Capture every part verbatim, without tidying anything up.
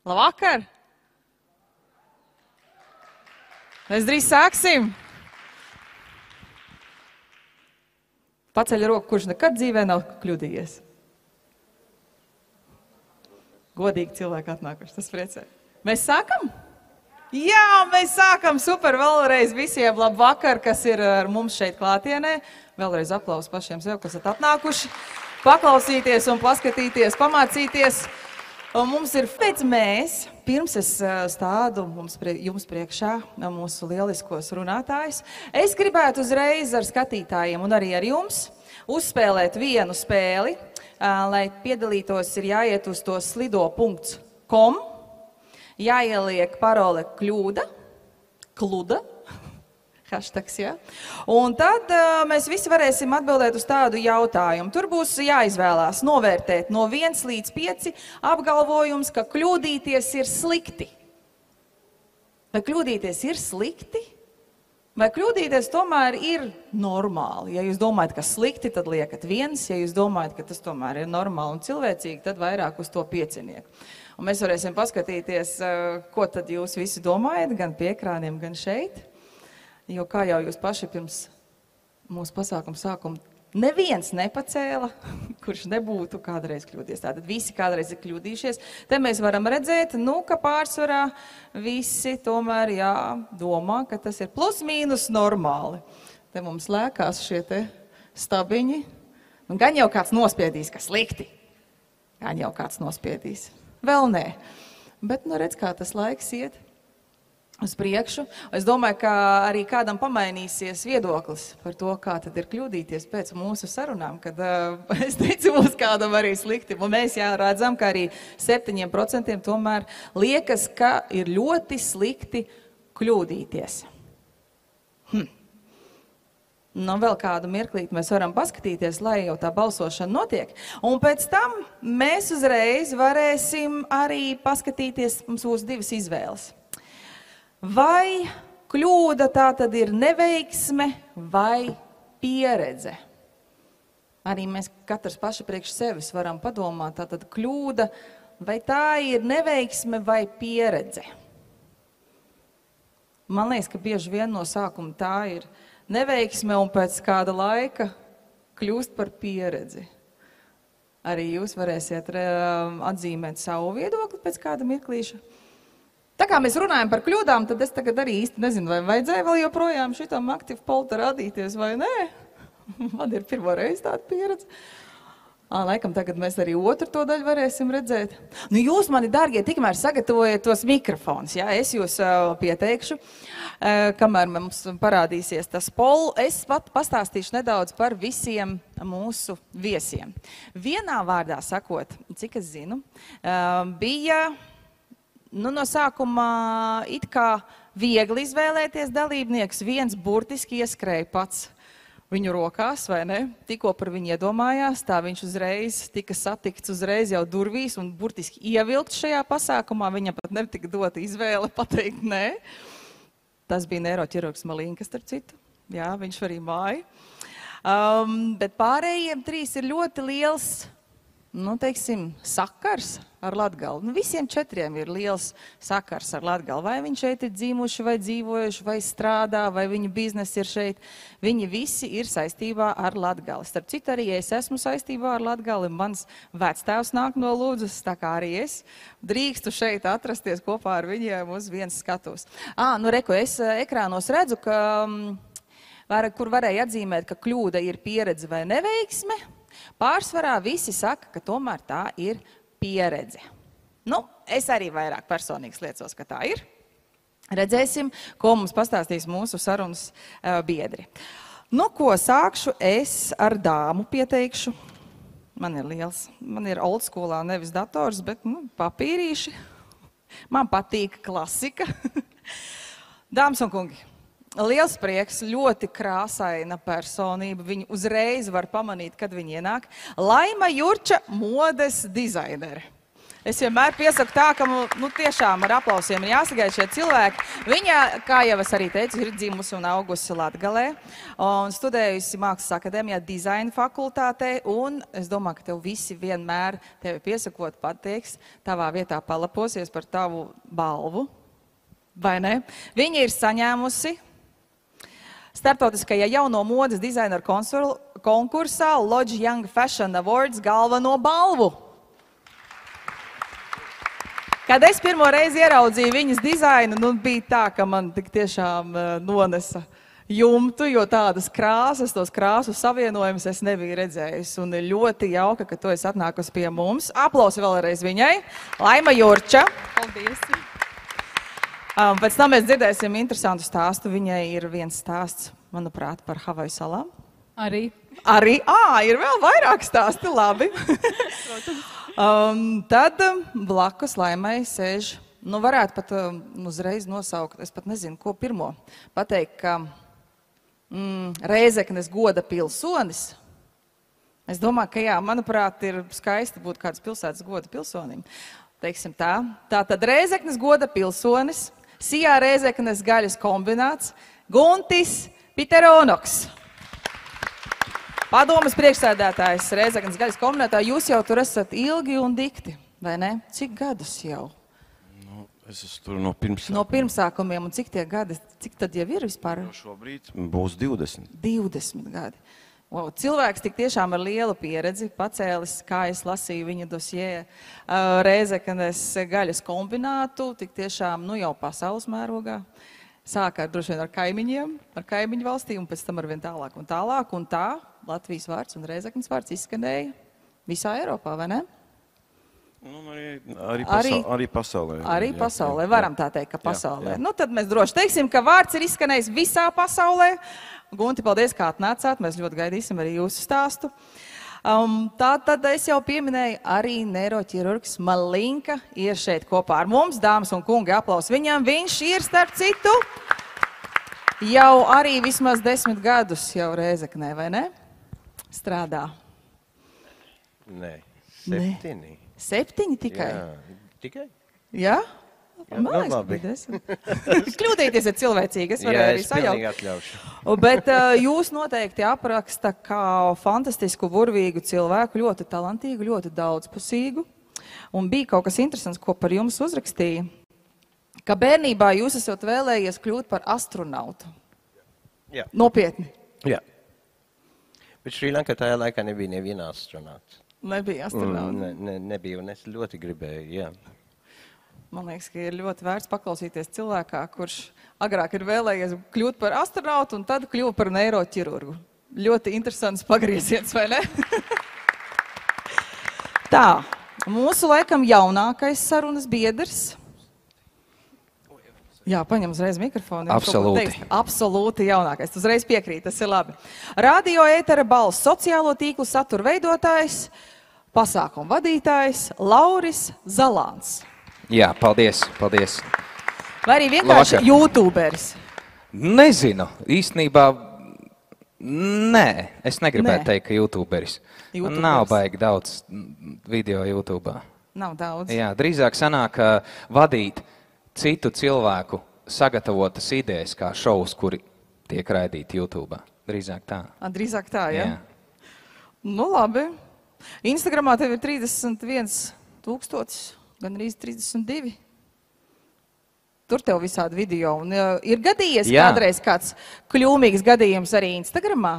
Labvakar! Mēs drīz sāksim. Paceļ roku, kurš nekad dzīvē nav kļūdījies. Godīgi cilvēki atnākuši, tas priecē. Mēs sākam? Jā, mēs sākam, super, vēlreiz visiem labvakar, kas ir ar mums šeit klātienē. Vēlreiz aplausus pašiem sev, kas esat atnākuši, paklausīties un paskatīties, pamācīties. Un mums ir pēc mēs, pirms es stādu mums, jums priekšā mūsu lieliskos runātājus, es gribētu uzreiz ar skatītājiem un arī ar jums uzspēlēt vienu spēli, lai piedalītos ir jāiet uz to slido punkts com, jāieliek parole kļūda, kluda, hashtags, jā. Un tad uh, mēs visi varēsim atbildēt uz tādu jautājumu. Tur būs jāizvēlās novērtēt no viens līdz pieci apgalvojums, ka kļūdīties ir slikti. Vai kļūdīties ir slikti? Vai kļūdīties tomēr ir normāli? Ja jūs domājat, ka slikti, tad liekat viens. Ja jūs domājat, ka tas tomēr ir normāli un cilvēcīgi, tad vairāk uz to piecinieku. Un mēs varēsim paskatīties, uh, ko tad jūs visi domājat, gan pie ekrāniem, gan šeit. Jo kā jau jūs paši pirms mūsu pasākuma sākuma neviens nepacēla, kurš nebūtu kādreiz kļūdījies. Tātad visi kādreiz ir kļūdījušies. Te mēs varam redzēt, nu, ka pārsvarā visi tomēr jā, domā, ka tas ir plus mīnus normāli. Te mums lēkās šie te stabiņi. Un gan jau kāds nospiedīs, ka slikti. Gan jau kāds nospiedīs. Vēl nē. Bet, nu, redz, kā tas laiks iet uz priekšu. Es domāju, ka arī kādam pamainīsies viedoklis par to, kā tad ir kļūdīties pēc mūsu sarunām, kad uh, es teicu, būs kādam arī slikti. Un mēs jā, redzam, ka arī septiņiem procentiem tomēr liekas, ka ir ļoti slikti kļūdīties. Hm. Nu, vēl kādu mirklīt mēs varam paskatīties, lai jau tā balsošana notiek. Un pēc tam mēs uzreiz varēsim arī paskatīties, mums būs divas izvēles. Vai kļūda tā tad ir neveiksme vai pieredze? Arī mēs katrs paši priekš sevis varam padomāt, tā tad kļūda, vai tā ir neveiksme vai pieredze? Man liekas, ka bieži vien no sākuma tā ir neveiksme un pēc kāda laika kļūst par pieredzi. Arī jūs varēsiet atzīmēt savu viedokli pēc kāda mirklīša. Tā kā mēs runājam par kļūdām, tad es tagad arī īsti nezinu, vai vajadzēja vēl joprojām šitam aktīvu polta radīties vai nē. Man ir pirmo reizi tāda pieredze. Ā, laikam tagad mēs arī otru to daļu varēsim redzēt. Nu, jūs, mani dārgie, tikmēr sagatavojiet tos mikrofonus, jā, es jūs uh, pieteikšu, uh, kamēr mums parādīsies tas pol. Es pat pastāstīšu nedaudz par visiem mūsu viesiem. Vienā vārdā sakot, cik es zinu, uh, bija... Nu, no sākumā it kā viegli izvēlēties dalībnieks, viens burtiski ieskrēja pats viņu rokās, vai ne? Tikko par viņu iedomājās, tā viņš uzreiz tika satikts uzreiz jau durvīs un burtiski ievilkt šajā pasākumā, viņam pat netika dota izvēle pateikt nē. Tas bija neiroķirurgs Malinka, starp citu, jā, viņš arī māja. Um, bet pārējiem trīs ir ļoti liels, nu, teiksim, sakars ar Latgali. Nu, visiem četriem ir liels sakars ar Latgali. Vai viņi šeit ir dzīvojuši, vai dzīvojuši, vai strādā, vai viņu biznesi ir šeit. Viņi visi ir saistībā ar Latgali. Starp citu, arī es esmu saistībā ar Latgali. Mans vectēvs nāk no Lūdzas, tā kā arī es drīkstu šeit atrasties kopā ar viņiem uz viens skatus. Ā, nu, reku, es ekrānos redzu, ka, var, kur varēja atzīmēt, ka kļūda ir pieredze vai neveiksme. Pārsvarā visi saka, ka tomēr tā ir pieredze. Nu, es arī vairāk personīgs liecos, ka tā ir. Redzēsim, ko mums pastāstīs mūsu sarunas uh, biedri. Nu, ko sākšu es ar dāmu pieteikšu. Man ir liels, man ir old schoolā nevis dators, bet nu, papīrīši. Man patīk klasika. Dāmas un kungi. Liels prieks, ļoti krāsaina personība. Viņu uzreiz var pamanīt, kad viņi ienāk. Laima Jurča, modes dizainere. Es vienmēr piesaku tā, ka nu, tiešām ar aplausiem ir jāsagaida šie cilvēki. Viņa, kā jau es arī teicu, ir dzimusi un augusi Latgalē un studējusi Mākslas akadēmijā dizaina fakultātē. Un es domāju, ka tev visi vienmēr tevi piesakot pateiks, tavā vietā palaposies par tavu balvu. Vai ne? Viņa ir saņēmusi starptautiskajā jauno modes dizaineru konkursā Lodge Young Fashion Awards galveno balvu. Kad es pirmo reizi ieraudzīju viņas dizainu, nu, bija tā, ka man tik tiešām uh, nonesa jumtu, jo tādas krāsas, tos krāsu savienojumus es nebiju redzējusi. Un ir ļoti jauka, ka tu esi atnākusi pie mums. Aplausi vēlreiz viņai. Laima Jurča. Paldies. Um, pēc tam mēs dzirdēsim interesantu stāstu. Viņai ir viens stāsts, manuprāt, par Havaju salām. Arī. Arī, ā, ir vēl vairāk stāsti, labi. Um, tad blakus Laimai sēž, nu varētu pat um, uzreiz nosaukt, es pat nezinu, ko pirmo, pateikt, ka mm, Rēzeknes goda pilsonis. Es domāju, ka jā, manuprāt, ir skaisti būt kādas pilsētas goda pilsonim. Teiksim tā. Tātad Rēzeknes goda pilsonis, Sijā Rēzeknes gaļas kombināts, Guntis Piteronoks. Padomas priekšsēdētājs Rēzeknes gaļas kombinātā, jūs jau tur esat ilgi un dikti, vai ne? Cik gadus jau? Nu, es esmu tur no pirmsākumiem. No pirmsākumiem, un cik tie gadi, cik tad jau ir vispār? Jo šobrīd būs divdesmit. divdesmit gadi. Wow, cilvēks tik tiešām ar lielu pieredzi, pacēlis, kā es lasīju viņa dosjē, uh, Rēzeknes gaļas kombinātu, tik tiešām, nu jau pasaules mērogā. Sākā ar droši vien ar kaimiņiem, ar kaimiņu valstīm, un pēc tam ar vien tālāk un tālāk, un tā Latvijas vārds un Rēzeknes vārds izskanēja visā Eiropā, vai ne? Nu, arī, arī, pasau Arī, arī pasaulē. arī jā, pasaulē, jā, varam jā. tā teikt, ka pasaulē. Jā, jā. Nu, tad mēs droši teiksim, ka vārds ir izskanējis visā pasaulē. Gunti, paldies, kā atnācāt, mēs ļoti gaidīsim arī jūsu stāstu. Um, tā tad es jau pieminēju, arī neiroķirurgs Malinka ir šeit kopā ar mums. Dāmas un kungi, aplaus viņam. Viņš ir, starp citu, jau arī vismaz desmit gadus jau Rēzeknē, vai ne? Strādā. Nē, septiņi. Septiņi tikai? Jā, tikai? Jā? Jā, Man nu liekas, labi. ka desmit. Kļūdīties ir cilvēcīgi, es Jā, varēju arī es pilnīgi sajaukt. atļaušu. Bet uh, jūs noteikti apraksta kā fantastisku, burvīgu cilvēku, ļoti talantīgu, ļoti daudzpusīgu. Un bija kaut kas interesants, ko par jums uzrakstīja. Ka bērnībā jūs esat vēlējies kļūt par astronautu. Jā. Nopietni. Jā. Bet Šrilankā tajā laikā nebija neviena astronauts. Nebija astronauts. Mm, ne, ne, nebija, un es ļoti gribēju, jā. Man liekas, ka ir ļoti vērts paklausīties cilvēkā, kurš agrāk ir vēlējies kļūt par astronautu un tad kļuva par neiroķirurgu. Ļoti interesants pagrieziens, vai ne? Tā, mūsu laikam jaunākais sarunas biedrs. Jā, paņem uzreiz mikrofonu. Absolūti. Absolūti jaunākais. Tu uzreiz piekrīt, tas ir labi. Radio ētera balss, sociālo tīklu satura veidotājs, pasākumu vadītājs Lauris Zalāns. Jā, paldies, paldies. Vai arī vienkārši Labvakar. YouTuberis? Nezinu, īstenībā, nē, es negribētu Nē. teikt, ka YouTuberis. Man YouTuberis. nav baigi daudz video YouTubā. Nav daudz. Jā, drīzāk sanāk uh, vadīt citu cilvēku sagatavotas idejas kā šovus, kuri tiek raidīti YouTubā. Drīzāk tā. A, drīzāk tā, ja? Jā. Nu, labi. Instagramā tev ir trīsdesmit viens tūkstotis, gan arī trīsdesmit divi. Tur tev visādi video. Un, uh, ir gadījies Jā. kādreiz kāds kļūmīgs gadījums arī Instagramā?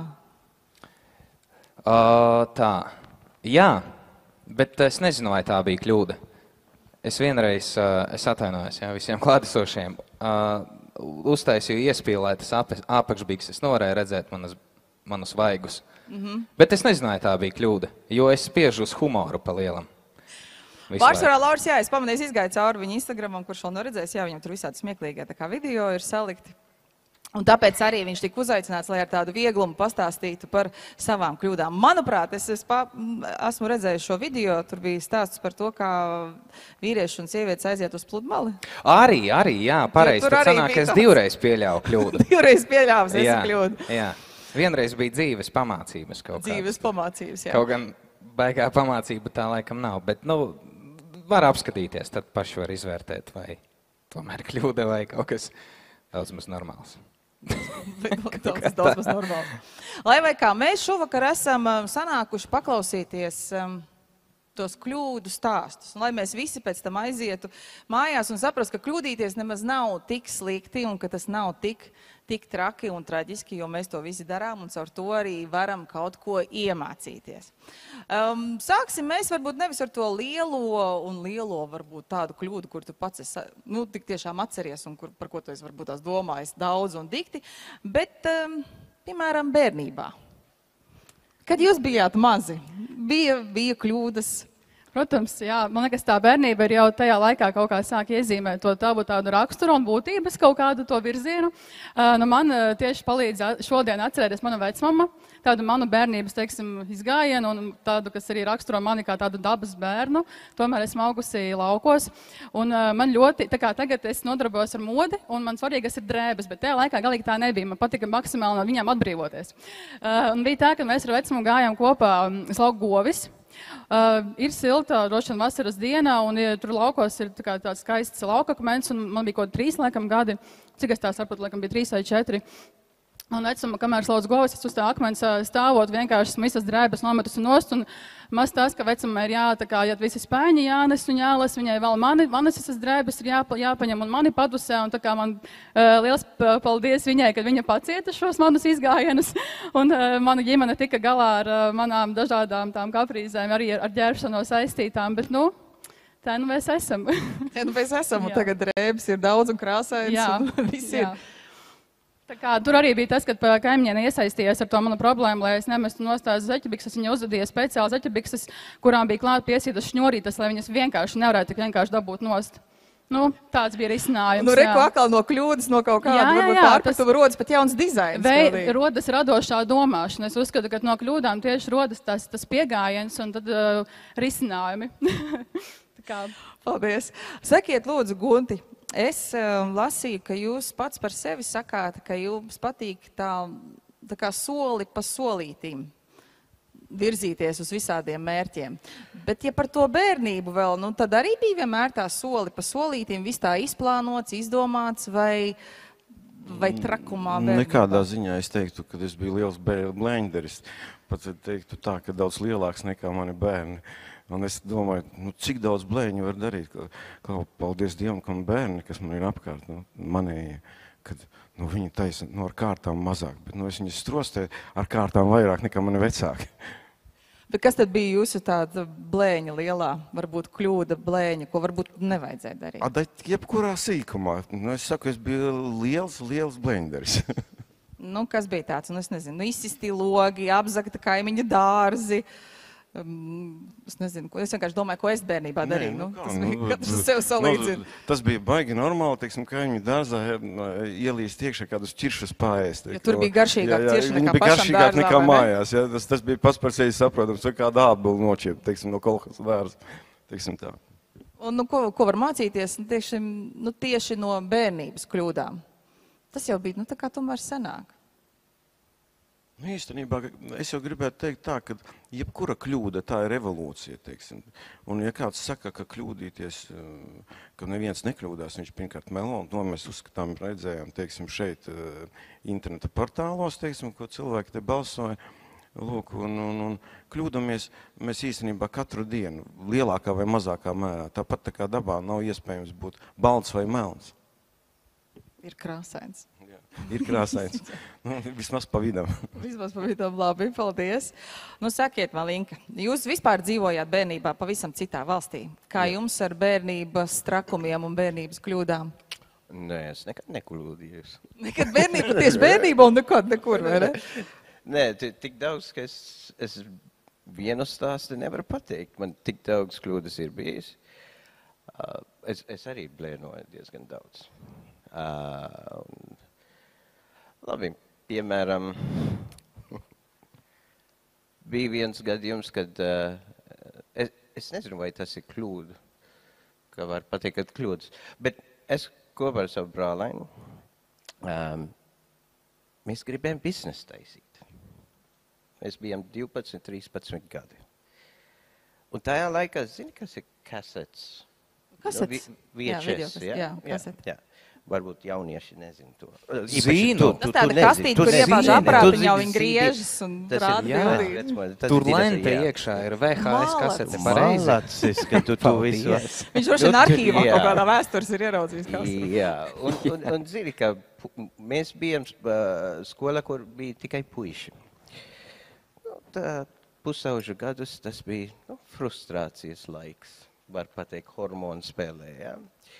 Uh, tā, jā, bet es nezinu, vai tā bija kļūda. Es vienreiz, uh, es atvainojos jā, visiem klātesošiem, uh, uztaisīju iespīlētas apakšbīgas, es nevarēju redzēt manas, manus vaigus. Mm-hmm. Bet es nezinu, vai tā bija kļūda, jo es spiežu uz humoru pa lielam. Visu Pārsvarā laiku. Lauris, jā, es pamanīju, izgāju cauri viņa Instagramam, kurš vēl nav redzējis, jā, viņam tur visādi smieklīgie tā kā video ir salikti. Un tāpēc arī viņš tika uzaicināts, lai ar tādu vieglumu pastāstītu par savām kļūdām. Manuprāt, es, es pa, esmu redzējis šo video, tur bija stāsts par to, kā vīrieši un sievietes aiziet uz pludmali. Arī, arī, jā, pareizi. tur Tad arī sanāk, bija es tāds. divreiz pieļauju kļūdu. Divreiz pieļāvis, es jā, kļūdu. jā. Vienreiz bija dzīves pamācības kaut kādas. Dzīves pamācības, jā. Kaut gan baigā pamācība tā laikam nav, bet, nu, var apskatīties, tad paši var izvērtēt, vai tomēr kļūda vai kaut kas daudz maz normāls. daudz, daudz maz normāls. Lai vai kā, mēs šovakar esam sanākuši paklausīties um, tos kļūdu stāstus. Un lai mēs visi pēc tam aizietu mājās un saprast, ka kļūdīties nemaz nav tik slikti un ka tas nav tik, tik traki un traģiski, jo mēs to visi darām un caur to arī varam kaut ko iemācīties. Um, sāksim mēs varbūt nevis ar to lielo un lielo varbūt tādu kļūdu, kur tu pats esi, nu, tik tiešām atceries un kur, par ko tu esi varbūt tās domājis daudz un dikti, bet, um, piemēram, bērnībā. Kad jūs bijāt mazi, bija, bija kļūdas? Protams, jā. Man liekas, tā bērnība ir jau tajā laikā kaut kā sāk iezīmēt to tavu tādu raksturu un būtības kaut kādu to virzienu. Uh, nu man uh, tieši palīdz šodien atcerēties mana vecmama, tādu manu bērnības, teiksim, izgājienu un tādu, kas arī raksturo mani kā tādu dabas bērnu. Tomēr esmu augusi laukos. Un uh, man ļoti, tā kā tagad es nodarbojos ar modi un man svarīgas ir drēbes, bet tajā laikā galīgi tā nebija. Man patika maksimāli no viņām atbrīvoties. Uh, un bija tā, ka mēs ar vecumu gājām kopā uz lauku govis. Uh, ir silta, droši vien vasaras dienā, un ja, tur laukos ir tā kā tāds skaists laukakmens, un man bija kaut trīs, laikam, gadi, cik es tā sapratu, laikam bija trīs vai četri. Un vecuma, kamēr slauc govs, es uz tā akmens stāvot, vienkārši esmu visas drēbes nometusi nost, un maz tās, ka vecumā ir jā, tā kā, ja visi spēņi jānes un jālas, viņai vēl mani, manas visas drēbes ir jāpa, jāpaņem un mani padusē, un tā kā man uh, liels paldies viņai, ka viņa pacieta šos manus izgājienus, un uh, mana ģimene tika galā ar uh, manām dažādām tām kaprīzēm, arī ar, ar ģērbšanu saistītām, bet, nu, tā nu mēs esam. Ja, nu mēs esam, un tagad drēbes ir daudz un krāsains, jā, un viss ir. Jā. Tā kā, tur arī bija tas, kad kaimiņiene iesaistījās ar to manu problēmu, lai es nemestu nostās zeķebikses. Viņa uzvedīja speciāli zeķebikses, kurām bija klāt piesītas šņurītas, lai viņas vienkārši nevarētu tik vienkārši dabūt nost. Nu, tāds bija risinājums. Nu, reku atkal no kļūdas, no kaut kāda, varbūt pārpratuva rodas pat jauns dizains. Vai rodas radošā domāšana. Es uzskatu, ka no kļūdām tieši rodas tas, tas piegājiens un tad uh, risinājumi. Tā kā. Paldies. Sakiet, lūdzu, Gunti. Es uh, lasīju, ka jūs pats par sevi sakāt, ka jums patīk tā, tā kā soli pa solītīm virzīties uz visādiem mērķiem. Bet ja par to bērnību vēl, nu tad arī bija vienmēr tā soli pa solītīm, viss tā izplānots, izdomāts vai, vai trakumā bērnībā? Nekādā ziņā es teiktu, ka es biju liels blēņderis. Pat teiktu tā, ka daudz lielāks nekā mani bērni. Un es domāju, nu, cik daudz blēņu var darīt, ka, ka paldies Dievam, ka bērni, kas man ir apkārt, nu, manējie, kad nu, viņi taisa nu, ar kārtām mazāk, bet nu, es viņus strostēju ar kārtām vairāk nekā mani vecāki. Bet kas tad bija jūsu tāda blēņa lielā, varbūt kļūda blēņa, ko varbūt nevajadzēja darīt? Adait, jebkurā sīkumā. Nu, es saku, es biju liels, liels blēņderis. Nu, kas bija tāds? Nu, es nezinu, nu, izsisti logi, apzakta kaimiņa dārzi. Um, es nezinu, ko, es vienkārši domāju, ko es bērnībā darīju. Nu, nu, tas bija katrs sev salīdzina. Nu, tas bija baigi normāli, teiksim, kaimiņu dārzā ielīst iekšā kādus ķiršus paēst. Jo tur bija garšīgāk ķirši nekā pašam dārzā. Viņi bija garšīgāk nekā mājās. Ja? Tas, tas bija pats par sevi saprotams, vai kāda ābeli noķiept, teiksim, no kolhasa dārza. Teiksim tā. Un, nu, ko, ko var mācīties nu, tieši, nu, tieši no bērnības kļūdām? Tas jau bija, nu, tā kā tomēr senāk. Nu, īstenībā, es jau gribētu teikt tā, ka jebkura kļūda, tā ir evolūcija, teiksim. Un ja kāds saka, ka kļūdīties, ka neviens nekļūdās, viņš pirmkārt melo, un to mēs uzskatām, redzējām, teiksim, šeit interneta portālos, teiksim, ko cilvēki te balsoja. Lūk, un, un, un kļūdamies mēs īstenībā katru dienu, lielākā vai mazākā mērā. Tāpat tā kā dabā nav iespējams būt balts vai melns. Ir krāsains. Jā, ir krāsains. Nu, vismaz pa vidam. Vismaz pa vidam, labi, paldies. Nu, sakiet, Malinka, jūs vispār dzīvojāt bērnībā pavisam citā valstī. Kā Jā. Jums ar bērnības trakumiem un bērnības kļūdām? Nē, es nekad nekļūdījos. Nekad bērnība, tieši bērnība un nekad nekur, vai ne? Nē, tik daudz, ka es, es vienu stāstu nevaru pateikt. Man tik daudz kļūdas ir bijis. Uh, es, es arī blēnoju diezgan daudz. Uh, un, labi, piemēram, bija viens gadījums, kad uh, es, es nezinu, vai tas ir kļūda, ka var pateikt, ka kļūdas, bet es kopā ar savu brālaini, um, mēs gribējām biznesu taisīt. Mēs bijām divpadsmit, trīspadsmit gadi. Un tajā laikā, zini, kas ir kasets? Kasetes? Nu, Jā, V H S, videokasetes, jā? jā, kasete. Jā. Varbūt jaunieši nezin to. Zinu. Tas tāda kastīte, kur iebāž aparātu, jau viņi griežas un rāda bildī. Tur lente iekšā ir V H S kasete pareizi. Malacis, ka tu to visu. Viņš droši vien arhīvā kaut kādā vēstures ir ieraudzījis kaseti. Jā, un, un, un zini, ka mēs bijām skolā, kur bija tikai puiši. Nu, tā pusaužu gadus tas bija nu, frustrācijas laiks, var pateikt, hormonu spēlē, jā.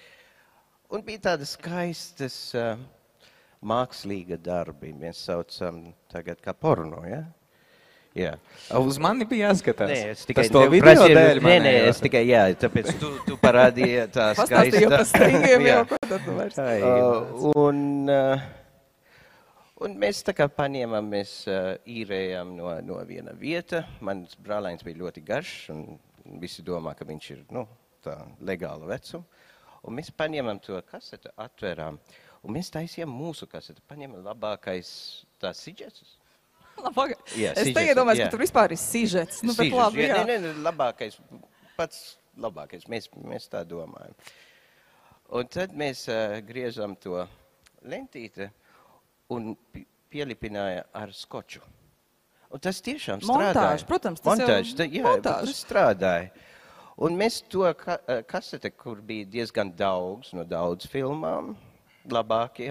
Un bija tādas skaistas uh, mākslīga darbi, mēs saucam tagad kā porno, ja? Jā. Uz mani bija jāskatās. Nē, es tikai tas to video prasīju, dēļ nē, nē, manējos. es tikai, jā, tāpēc tu, tu parādīji tā skaista. Pastāstīju par stingiem Jā. jau, ko tad tu vairs. Uh, un, uh, un mēs tā kā paņēmām, mēs uh, īrējām no, no viena vieta. Mans brālēns bija ļoti garš, un visi domā, ka viņš ir, nu, tā legāla vecuma. Un mēs paņēmām to kasetu, atvērām, un mēs taisījām mūsu kasetu. Paņēmām labākais tās sižetus. Labāk. Jā, Es sižets, tagad domāju, jā. ka tur vispār ir sižets. Nu, bet Sižets, labi, jā. jā. Nē, nē, labākais, pats labākais, mēs, mēs tā domājam. Un tad mēs uh, griežam to lentīti un pi- pielipināja ar skoču. Un tas tiešām strādāja. Montāža, protams, tas jau Montāža, tā, jā, montāža. tas strādāja. Un mēs to ka, kasete, kur bija diezgan daudz no daudz filmām, labākie,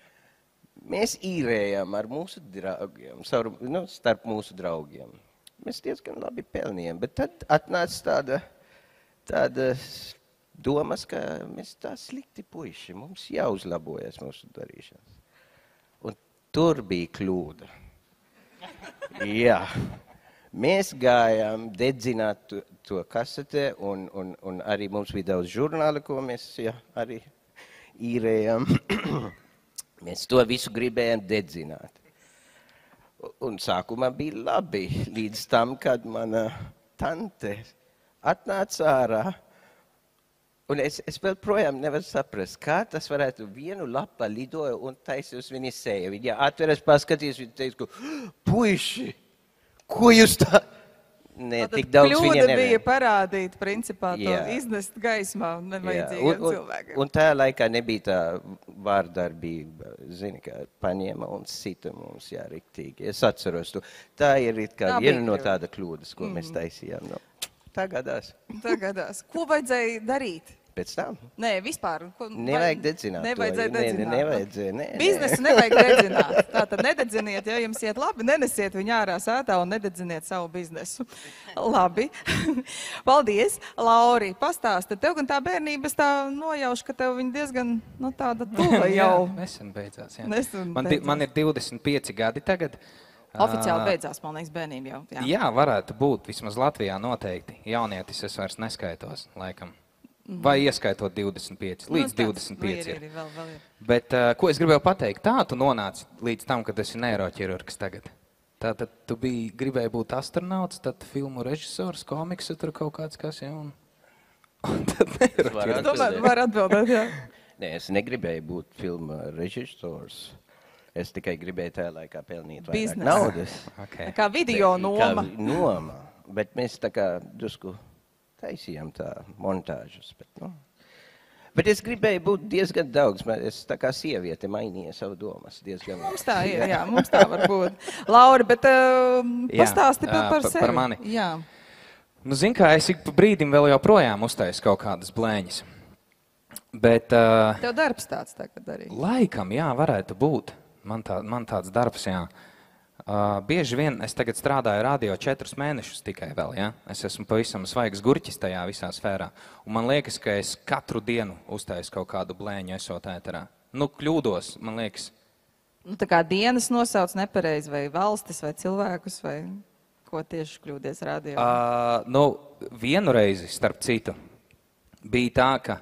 mēs īrējām ar mūsu draugiem, savu, nu, starp mūsu draugiem. Mēs diezgan labi pelnījām, bet tad atnāca tāda, tāda domas, ka mēs tā slikti puiši, mums jāuzlabojas mūsu darīšanas. Un tur bija kļūda. Jā. Mēs gājām dedzināt to, to kasete, un, un, un arī mums bija daudz žurnāli, ko mēs jā, arī īrējām. Mēs to visu gribējām dedzināt. Un sākumā bija labi, līdz tam, kad mana tante atnāca ārā. Un es, es vēl projām nevaru saprast, kā tas varētu vienu lapa lidoja un taisīja uz viņas seju. Viņa atveras paskatījis, viņa teica, puiši, ko jūs tā? Nē, tik daudz viņa Kļūda nevar. bija parādīt, principā, to Jā. iznest gaismā Jā, nevajadzīgiem un, un, cilvēkiem. un tajā laikā nebija tā vārdarbība, zini, kā paņēma un sita mums, jā, riktīgi. Es atceros to. Tā ir it kā Tā viena bija no kļūda. tāda kļūdas, ko mēs taisījām. No. Tā gadās. Tagadās. Ko vajadzēja darīt? Pēc tam Nē, vispār. Ko, nevajag dedzināt. to. Nevajadzēja Nē, dedzināt. Ne, nevajadzēja, nē, nē. Biznesu nevajag dedzināt. Tātad nededziniet, ja jums iet labi, nenesiet viņu ārā sētā un nededziniet savu biznesu. Labi. Paldies, Lauri. Pastāsti, tev gan tā bērnības tā nojauš, ka tev viņa diezgan, nu, tāda tuva jau. Nesen beidzās. Jā. Nesen Man, di- beidzās. man ir divdesmit pieci gadi tagad. Oficiāli Ā, beidzās, man liekas, bērnība jau. Jā. Jā, varētu būt. Vismaz Latvijā noteikti. Jaunietis es vairs neskaitos, laikam. Vai ieskaitot divdesmit pieci, Nu, līdz tāds, divdesmit pieci ir, ir. ir, vēl, vēl ir. Bet, uh, ko es gribēju pateikt, tā tu nonāci līdz tam, kad esi neiroķirurgs tagad. Tātad tu biji, gribēji būt astronauts, tad filmu režisors, komiksu tur kaut kāds kas, ja, un, un tad Var neiroķirurgs. Es domāju, var atbildēt, jā. Nē, es negribēju būt filma režisors. Es tikai gribēju tajā laikā pelnīt vairāk Biznesu. naudas. Okay. Kā video noma. Kā noma. Bet mēs tā kā drusku taisījām tā montāžas. Bet, nu. bet es gribēju būt diezgan daudz. Man- Es tā kā sieviete mainīju savu domas diezgan. Mums tā ir, jā, mums tā var būt. Lauri, bet uh, Jā, pastāsti ā, par, par pa- sevi. par mani. Jā. Nu, zin kā, es ik pa brīdim vēl joprojām uztaisu kaut kādas blēņas. Bet, uh, Tev darbs tāds tagad arī. laikam, jā, varētu būt. Man, tā, man tāds darbs, jā. Uh, bieži vien es tagad strādāju radio četrus mēnešus tikai vēl, jā. Es esmu pavisam svaigs gurķis tajā visā sfērā. Un man liekas, ka es katru dienu uztaisu kaut kādu blēņu esot ēterā. Nu, kļūdos, man liekas. Nu, tā kā dienas nosauc nepareizi, vai valstis, vai cilvēkus, vai ko tieši kļūdies radio. Uh, nu, vienu reizi, starp citu, bija tā, ka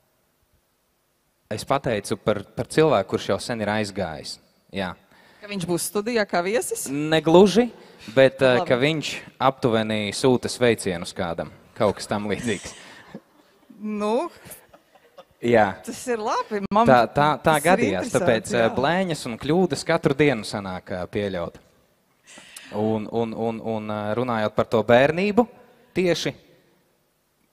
es pateicu par, par cilvēku, kurš jau sen ir aizgājis. Jā. Ka viņš būs studijā kā viesis? Negluži, bet uh, Labi. ka viņš aptuveni sūta sveicienus kādam, kaut kas tam līdzīgs. Nu, Jā. tas ir labi. Man, Tā, tā, tā tas ir gadījās, interesanti, tāpēc jā. uh, blēņas un kļūdas katru dienu sanāk uh, pieļaut. Un, un, un, un uh, runājot par to bērnību, tieši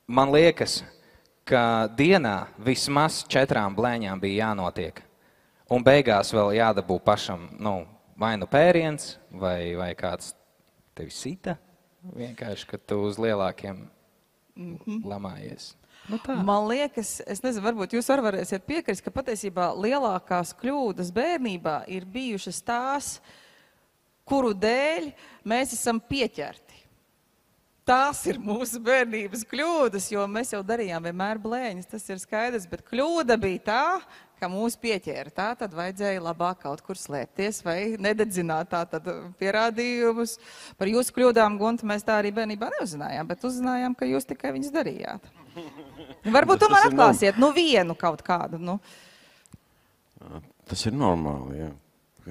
man liekas, ka dienā vismaz četrām blēņām bija jānotiek. Un beigās vēl jādabū pašam, nu, vai nu pēriens, vai, vai kāds tevi sita. Vienkārši, ka tu uz lielākiem mm-hmm. lamājies. Nu tā. Man liekas, es nezinu, varbūt jūs var varēsiet piekrist, ka patiesībā lielākās kļūdas bērnībā ir bijušas tās, kuru dēļ mēs esam pieķerti. Tās ir mūsu bērnības kļūdas, jo mēs jau darījām vienmēr blēņas, tas ir skaidrs, bet kļūda bija tā, ka mūs pieķēra. Tā tad vajadzēja labāk kaut kur slēpties vai nededzināt tā tad pierādījumus. Par jūsu kļūdām, Gunta, mēs tā arī bērnībā neuzinājām, bet uzzinājām, ka jūs tikai viņas darījāt. Varbūt tomēr atklāsiet, nu vienu kaut kādu, nu. Tas ir normāli, jā.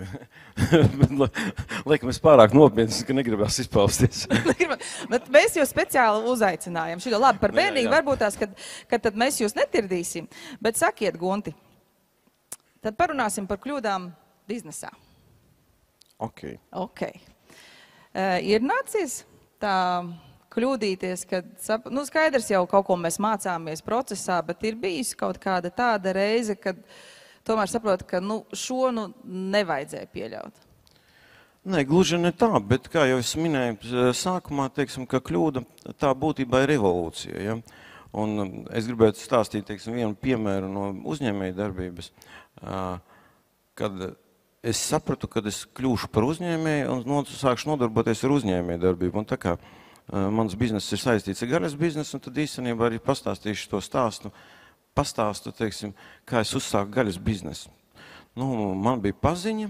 Laikam es pārāk nopietnis, ka negribās izpausties. Bet mēs jūs speciāli uzaicinājām. Šito labi par bērnību varbūt tās, kad, kad tad mēs jūs netirdīsim. Bet sakiet, Gunti, tad parunāsim par kļūdām biznesā. Ok. Ok. Uh, ir nācies tā kļūdīties, kad, nu skaidrs jau kaut ko mēs mācāmies procesā, bet ir bijis kaut kāda tāda reize, kad tomēr saprot, ka nu, šo nu, nevajadzēja pieļaut. Nē, gluži ne tā, bet kā jau es minēju sākumā, teiksim, ka kļūda tā būtībā ir revolūcija. Ja? Un es gribētu stāstīt, teiksim, vienu piemēru no uzņēmēja darbības, kad es sapratu, kad es kļūšu par uzņēmēju un sākšu nodarboties ar uzņēmēja darbību. Un tā kā mans bizness ir saistīts ar gaļas biznesu, un tad īstenībā arī pastāstīšu to stāstu, pastāstu, teiksim, kā es uzsāku gaļas biznesu. Nu, man bija paziņa,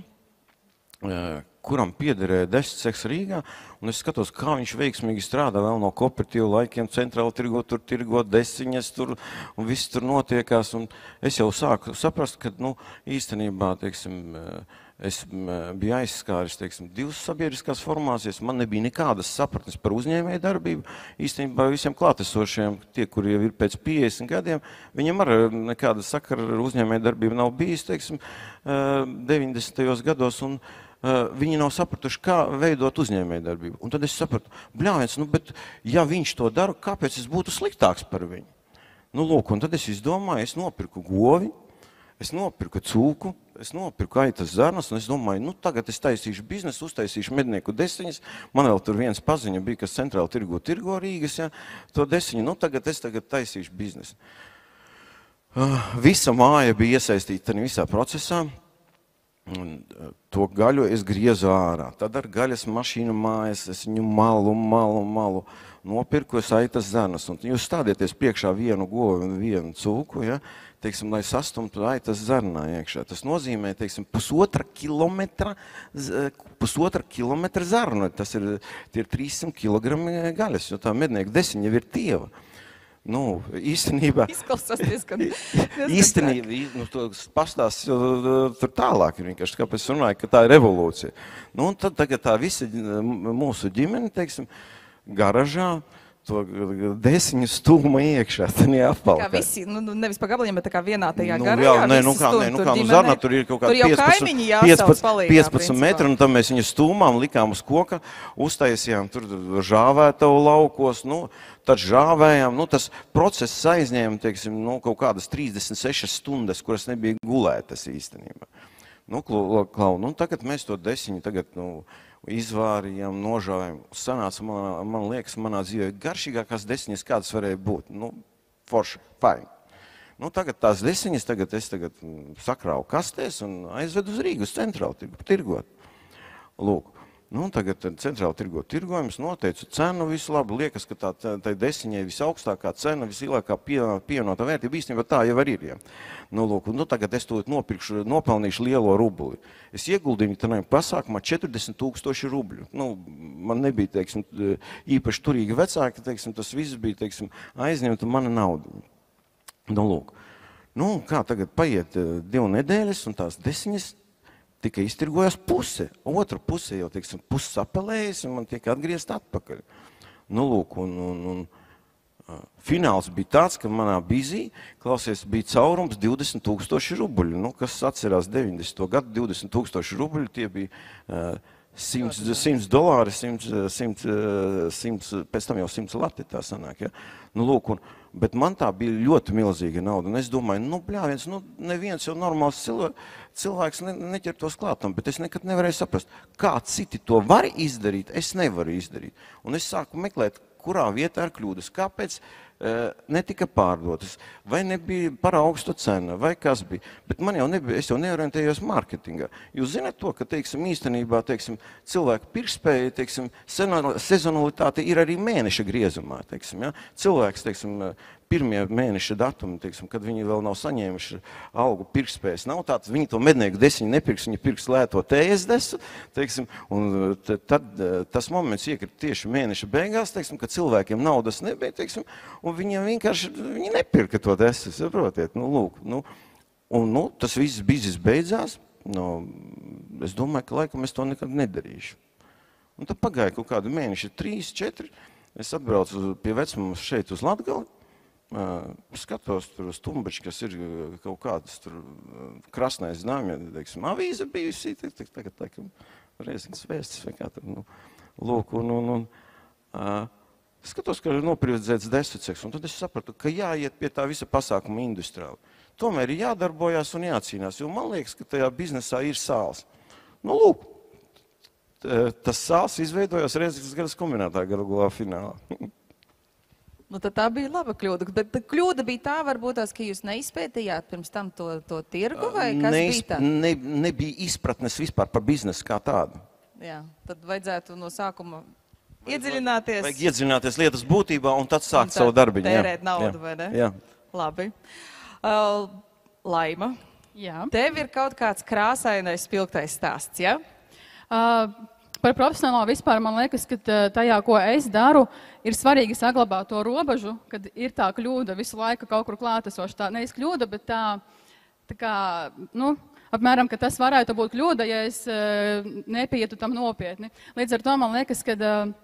kuram piederēja Destseks Rīgā, un es skatos, kā viņš veiksmīgi strādā vēl no kooperatīvu laikiem, centrāli tirgo, tur tirgo desiņas, tur, un viss tur notiekās, un es jau sāku saprast, ka, nu, īstenībā, teiksim, es biju aizskāris, teiksim, divas sabiedriskās formācijas, man nebija nekādas sapratnes par uzņēmēju darbību, īstenībā visiem klātesošiem, tie, kuri jau ir pēc piecdesmit gadiem, viņiem ar nekāda sakara ar uzņēmēju darbību nav bijis, teiksim, deviņdesmitajos gados, un Uh, viņi nav sapratuši, kā veidot uzņēmēju darbību. Un tad es sapratu, bļāviens, nu, bet ja viņš to dara, kāpēc es būtu sliktāks par viņu? Nu, lūk, un tad es izdomāju, es nopirku govi, es nopirku cūku, es nopirku aitas zarnas, un es domāju, nu, tagad es taisīšu biznesu, uztaisīšu mednieku desiņas. Man vēl tur viens paziņa bija, kas centrāli tirgo, tirgo Rīgas, ja, to desiņu. Nu, tagad es tagad taisīšu biznesu. Uh, visa māja bija iesaistīta visā procesā. Un to gaļu es griezu ārā. Tad ar gaļas mašīnu mājas es viņu malu, malu, malu nopirku, es aitas zarnas. Un jūs stādieties priekšā vienu govu un vienu cūku, ja, teiksim, lai sastumtu aitas zarnā iekšā. Tas nozīmē, teiksim, pusotra kilometra, pusotra kilometra zarnu. Tas ir, tie ir trīssimt kilogrami gaļas, jo tā mednieku desiņa jau ir tieva. Nu, īstenībā... Izklausās diezgan... Īstenībā, nu, to pastāsts tur tālāk ir vienkārši, kāpēc es runāju, ka tā ir revolūcija. Nu, un tad tagad tā visa mūsu ģimene, teiksim, garažā, to desiņu stūma iekšā, tad neapvalkā. Kā visi, nu, nevis pa gabaliem, bet tā kā vienā tajā nu, garajā, jā, ne, nu, kā, ne, nu, kā, nu, zarnā tur ir kaut kādi piecpadsmit metri, un tam mēs viņu stūmām, likām uz koka, uztaisījām tur žāvētavu laukos, nu, tad žāvējām, nu, tas process aizņēma, teiksim, nu, kaut kādas trīsdesmit sešas stundas, kuras nebija gulētas īstenībā. Nu, klau, nu, tagad mēs to desiņu tagad, nu, izvārījām, nožāvējām. Sanāca, man, man liekas, manā dzīvē garšīgākās desiņas, kādas varēja būt. Nu, forši, fajn. Nu, tagad tās desiņas, tagad es tagad sakrāvu kastēs un aizvedu uz Rīgu, uz centrāli tirgot. Lūk. Nu, tagad centrāli tirgot tirgojums, noteicu cenu, visu labi, liekas, ka tā, tā, tā desiņai visaugstākā cena, visilākā pievienotā vērtība, īstenībā tā jau arī ir. Ja. Nu, lūk, nu, tagad es to nopirkšu, nopelnīšu lielo rubli. Es ieguldīju tādā pasākumā četrdesmit tūkstoši rubļu. Nu, man nebija, teiksim, īpaši turīgi vecāki, teiksim, tas viss bija, teiksim, aizņemta mana nauda. Nu, lūk. Nu, kā tagad paiet divu nedēļas un tās desiņas tikai iztirgojās puse. Otra puse jau, teiksim, puses apelējas un man tiek atgriezt atpakaļ. Nu, lūk, un, un, un uh, fināls bija tāds, ka manā bizī, klausies, bija caurums divdesmit tūkstoši rubļu. Nu, kas atcerās deviņdesmito gadu, divdesmit tūkstoši rubļu, tie bija uh, simts dolāri, simts, simts, simts, pēc tam jau simts lati tā sanāk, ja. Nu, lūk, un Bet man tā bija ļoti milzīga nauda. Un es domāju, nu, bļāviens, nu, neviens jau normāls cilvēks ne, neķertos klātam, bet es nekad nevarēju saprast, kā citi to var izdarīt, es nevaru izdarīt. Un es sāku meklēt, kurā vietā ir kļūdas, kāpēc uh, netika pārdotas, vai nebija par augstu cena, vai kas bija. Bet man jau nebija, es jau neorientējos mārketingā. Jūs zināt to, ka, teiksim, īstenībā, teiksim, cilvēku pirkspēja, teiksim, sezonalitāte ir arī mēneša griezumā, teiksim, ja? Cilvēks, teiksim, pirmie mēneša datumi, teiksim, kad viņi vēl nav saņēmuši algu pirkspējas, nav tāds, viņi to mednieku desiņu nepirks, viņi pirks lēto T S desu, teiksim, un tad tas moments iekrita tieši mēneša beigās, teiksim, ka cilvēkiem naudas nebija, teiksim, un viņiem vienkārši, viņi nepirka to desu, saprotiet, nu, lūk, nu, un, nu, tas viss bizis beidzās, nu, es domāju, ka laikam es to nekad nedarīšu. Un tad pagāja kaut kādu mēneši, trīs, četri, es atbraucu pie vecmāmas šeit uz Latgali, Uh, skatos tur uz tumbači, kas ir kaut kādas tur krasnais znāmja, teiksim, avīze bijusi, tagad, teiksim, Rēzings vēstis vai kā tur, nu, lūk, un, un, un uh, skatos, ka ir noprivatizēts desuceks, un tad es sapratu, ka jāiet pie tā visa pasākuma industriāli. Tomēr ir jādarbojās un jācīnās, jo man liekas, ka tajā biznesā ir sāls. Nu, lūk, tas sāls izveidojās Rēzings garas kombinātā gala galā finālā. Nu, tad tā bija laba kļūda, bet kļūda bija tā, varbūt tās, ka jūs neizpētījāt pirms tam to, to tirgu, vai kas Neiz, bija tā? Ne, nebija izpratnes vispār par biznesu kā tādu. Jā, tad vajadzētu no sākuma iedziļināties. Vajag iedziļināties lietas būtībā un tad sākt un savu darbiņu. Tērēt naudu, jā. Vai ne? Jā. Labi. Uh, Laima, jā. Tev ir kaut kāds krāsainais, spilgtais stāsts, ja? Uh, Par profesionālo vispār man liekas, ka tajā, ko es daru, ir svarīgi saglabāt to robežu, kad ir tā kļūda visu laiku kaut kur klātesoša. Tā nevis kļūda, bet tā, tā kā, nu, apmēram, ka tas varētu būt kļūda, ja es nepietu tam nopietni. Līdz ar to man liekas, ka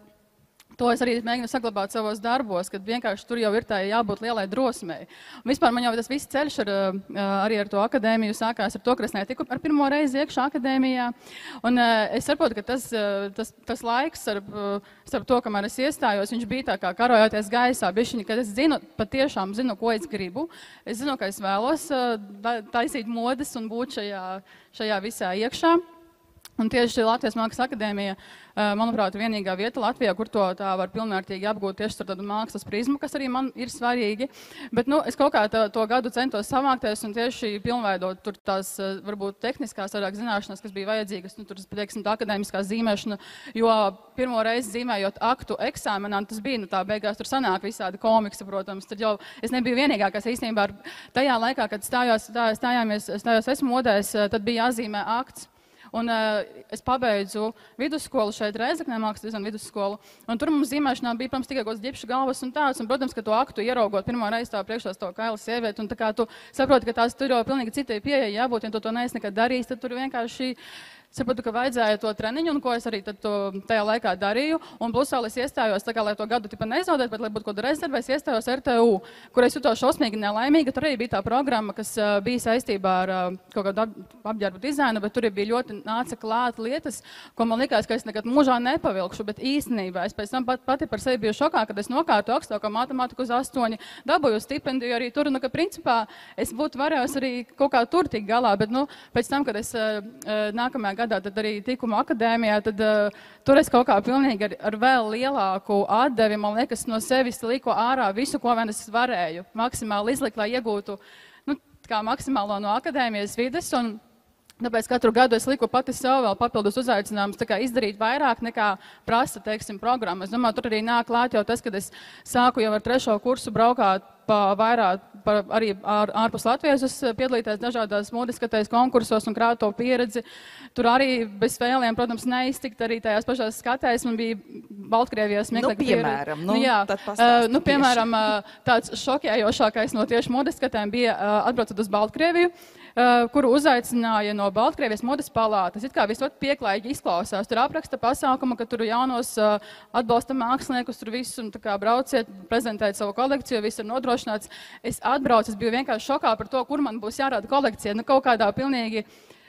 to es arī mēģinu saglabāt savos darbos, kad vienkārši tur jau ir tā jābūt lielai drosmei. Un vispār man jau tas viss ceļš ar, arī ar to akadēmiju sākās ar to, ka es netiku ar pirmo reizi iekšā akadēmijā. Un es saprotu, ka tas, tas, tas laiks starp, starp to, kamēr es iestājos, viņš bija tā kā karojoties gaisā, bišķiņi, kad es zinu, patiešām zinu, ko es gribu. Es zinu, ka es vēlos taisīt modes un būt šajā, šajā visā iekšā. Un tieši Latvijas Mākslas akadēmija, manuprāt, ir vienīgā vieta Latvijā, kur to tā var pilnvērtīgi apgūt tieši ar tādu mākslas prizmu, kas arī man ir svarīgi. Bet, nu, es kaut kā tā, to gadu centos samākties un tieši pilnveidot tur tās, varbūt, tehniskās vairāk zināšanas, kas bija vajadzīgas, nu, tur, teiksim, tā akadēmiskā zīmēšana, jo pirmo reizi zīmējot aktu eksāmenā, tas bija, nu, tā beigās tur sanāk visādi komiksi, protams, tad jau es nebiju vienīgā, kas īstenībā tajā laikā, kad stājos, stājāmies, stājos esmu modēs, tad bija jāzīmē akts. Un uh, es pabeidzu vidusskolu šeit Rēzeknē, mākslas dizaina vidusskolu, un tur mums zīmēšanā bija, protams, tikai kaut kāds ģipšu galvas un tāds, un, protams, ka to aktu ieraugot pirmo reizi tā priekšā to kaila sievieti, un tā kā tu saproti, ka tās tur jau pilnīgi citai pieeja jābūt, ja tu to neesi nekad darījis, tad tur vienkārši saprotu, ka vajadzēja to treniņu, un ko es arī tad to, tajā laikā darīju. Un plus vēl es iestājos, tā kā, lai to gadu tipa nezaudētu, bet lai būtu kaut kāda rezerve, es iestājos R T U, kur es jutos šausmīgi nelaimīga. Tur arī bija tā programma, kas uh, bija saistībā ar uh, kaut kādu ap, apģērbu dizainu, bet tur bija ļoti nāca klāt lietas, ko man likās, ka es nekad mūžā nepavilkšu, bet īstenībā es pēc tam pat, pati par sevi biju šokā, kad es nokārtu augstāko matemātiku uz astoņi, dabūju stipendiju arī tur, nu, ka principā es būtu varējusi arī kaut kā tur tik galā, bet, nu, pēc tam, kad es uh, nākamajā gadā tad arī tikuma akadēmijā, tad uh, tur es kaut kā pilnīgi ar, ar vēl lielāku atdevi, man liekas, no sevis liku ārā visu, ko vien es varēju maksimāli izlikt, lai iegūtu, nu, kā maksimālo no akadēmijas vides, un tāpēc katru gadu es liku pati sev vēl papildus uzaicinājumus tā kā izdarīt vairāk nekā prasa, teiksim, programma. Es domāju, tur arī nāk klāt jau tas, kad es sāku jau ar trešo kursu braukāt pa vairāk, pa arī ār, ārpus Latvijas, piedalīties dažādās modeskatējas konkursos un krāt to pieredzi. Tur arī bez vēliem, protams, neiztikt arī tajās pašās skatēs. Man bija Baltkrievijā smieklīga pieredze. Nu, piemēram, nu, nu, jā, tad pastāsti uh, nu, piemēram, uh, tāds šokējošākais no tieši modeskatēm bija uh, atbraucot uz Baltkrieviju, Uh, kuru uzaicināja no Baltkrievijas modes palātas. It kā visot pieklājīgi izklausās. Tur apraksta pasākuma, ka tur jaunos uh, atbalsta māksliniekus, tur visu un tā kā brauciet, prezentēt savu kolekciju, viss ir nodrošināts. Es atbraucu, es biju vienkārši šokā par to, kur man būs jārāda kolekcija. Nu, kaut kādā pilnīgi,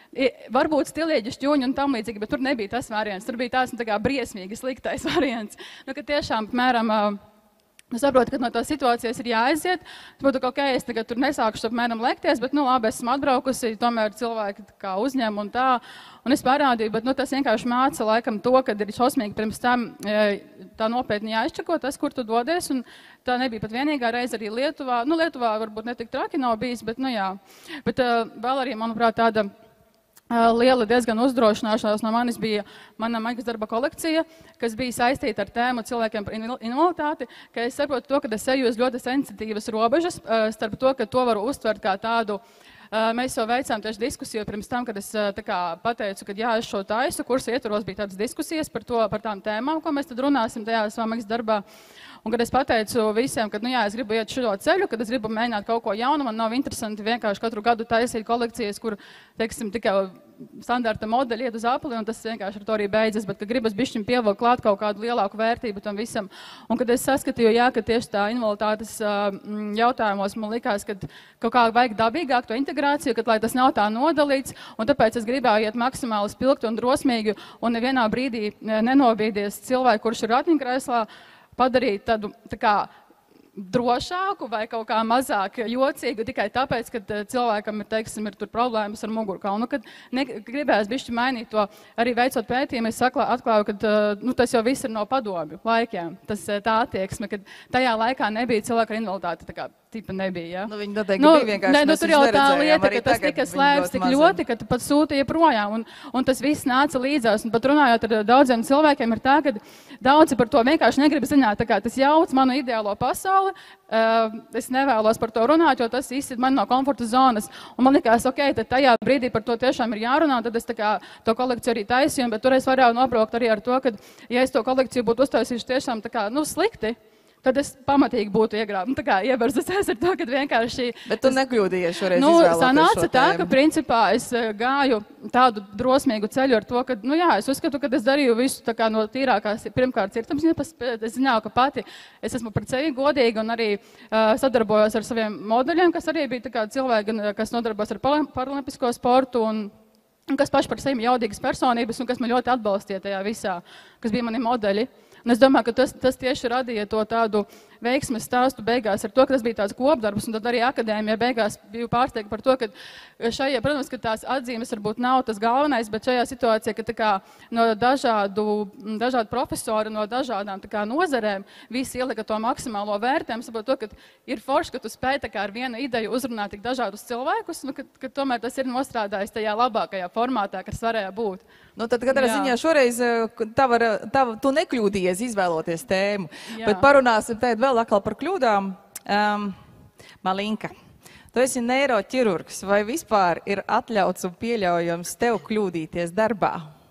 varbūt stilieģi šķūņi un tam līdzīgi, bet tur nebija tas variants. Tur bija tās, nu, tā kā briesmīgi sliktais variants. Nu, ka tiešām, piemēram, uh, Es saprotu, ka no tās situācijas ir jāaiziet. Es saprotu, ka, ok, es tagad tur nesākušu apmēram lekties, bet, nu, labi, esmu atbraukusi, tomēr cilvēki kā uzņem un tā. Un es parādīju, bet, nu, tas vienkārši māca laikam to, ka ir šausmīgi pirms tam tā nopietni jāizčako tas, kur tu dodies. Un tā nebija pat vienīgā reize arī Lietuvā. Nu, Lietuvā varbūt netik traki nav bijis, bet, nu, jā. Bet uh, vēl arī, manuprāt, tāda liela diezgan uzdrošināšanās no manis bija mana maģas darba kolekcija, kas bija saistīta ar tēmu cilvēkiem par invaliditāti, ka es saprotu to, ka es eju uz ļoti sensitīvas robežas starp to, ka to varu uztvert kā tādu. Mēs jau veicām tieši diskusiju pirms tam, kad es tā kā pateicu, ka jā, es šo taisu kursu ietvaros bija tādas diskusijas par, to, par tām tēmām, ko mēs tad runāsim tajā savā maģas darbā. Un kad es pateicu visiem, ka, nu jā, es gribu iet šo ceļu, kad es gribu mēģināt kaut ko jaunu, man nav interesanti vienkārši katru gadu taisīt kolekcijas, kur, teiksim, tikai standarta modeļi iet uz apli, un tas vienkārši ar to arī beidzas, bet ka gribas bišķiņ pievilkt klāt kaut kādu lielāku vērtību tam visam. Un kad es saskatīju, jā, ka tieši tā invaliditātes jautājumos man likās, ka kaut kā vajag dabīgāk to integrāciju, ka lai tas nav tā nodalīts, un tāpēc es gribēju iet maksimāli spilgti un drosmīgi, un nevienā brīdī nenobīdies cilvēku, kurš ir ratiņkrēslā, padarīt tādu tā kā drošāku vai kaut kā mazāk jocīgu tikai tāpēc, ka cilvēkam ir, teiksim, ir tur problēmas ar mugurkaulu. Nu, kad ne, gribējās bišķi mainīt to, arī veicot pētījumu, es atklāju, ka nu, tas jau viss ir no padomju laikiem. Tas tā attieksme, ka tajā laikā nebija cilvēka ar invaliditāti, tā kā tipa nebija, ja? Nu, viņi noteikti nu, bija vienkārši, ne, nu, tur jau tā lieta, ka tas tika slēpts tik mazam. ļoti, ka tu pat sūtīja projām, un, un tas viss nāca līdzās, un pat runājot ar daudziem cilvēkiem ir tā, ka daudzi par to vienkārši negrib zināt, tā kā tas jauc manu ideālo pasauli, uh, es nevēlos par to runāt, jo tas izsit man no komforta zonas, un man likās, ok, tad tajā brīdī par to tiešām ir jārunā, tad es tā kā to kolekciju arī taisīju, bet tur es varēju nobraukt arī ar to, ka, ja es to kolekciju būtu uztaisījuši tiešām tā kā, nu, slikti, tad es pamatīgi būtu iegrāb, nu, tā kā ieberzusies ar to, ka vienkārši... Bet tu nekļūdījies šoreiz nu, izvēloties sanāca šo tā, tēmu. ka principā es gāju tādu drosmīgu ceļu ar to, ka, nu jā, es uzskatu, ka es darīju visu tā kā no tīrākās, pirmkārt, sirdsapziņas, es zināju, ka pati es esmu pret sevi godīga un arī uh, sadarbojos ar saviem modeļiem, kas arī bija tā kā cilvēki, kas nodarbojas ar paralimpisko sportu un un kas paši par sevi jaudīgas personības un kas man ļoti atbalstīja tajā visā, kas bija mani modeļi. Un es domāju, ka tas, tas tieši radīja to tādu veiksmes stāstu beigās ar to, ka tas bija tāds kopdarbs, un tad arī akadēmija beigās biju pārsteigta par to, ka šajā, protams, ka tās atzīmes varbūt nav tas galvenais, bet šajā situācijā, ka tā kā no dažādu, dažādu profesoru, no dažādām tā kā nozarēm, visi ielika to maksimālo vērtējumu, saprot to, ka ir forši, ka tu spēj tā kā ar vienu ideju uzrunāt tik dažādus cilvēkus, nu, ka, ka tomēr tas ir nostrādājis tajā labākajā formātā, kas varēja būt. Nu, tad katrā Jā. ziņā šoreiz tava, tava, tu nekļūdījies izvēloties tēmu, Jā. bet parunāsim tagad vēl atkal par kļūdām. Um, Malinka, tu esi neiroķirurgs, vai vispār ir atļauts un pieļaujams tev kļūdīties darbā?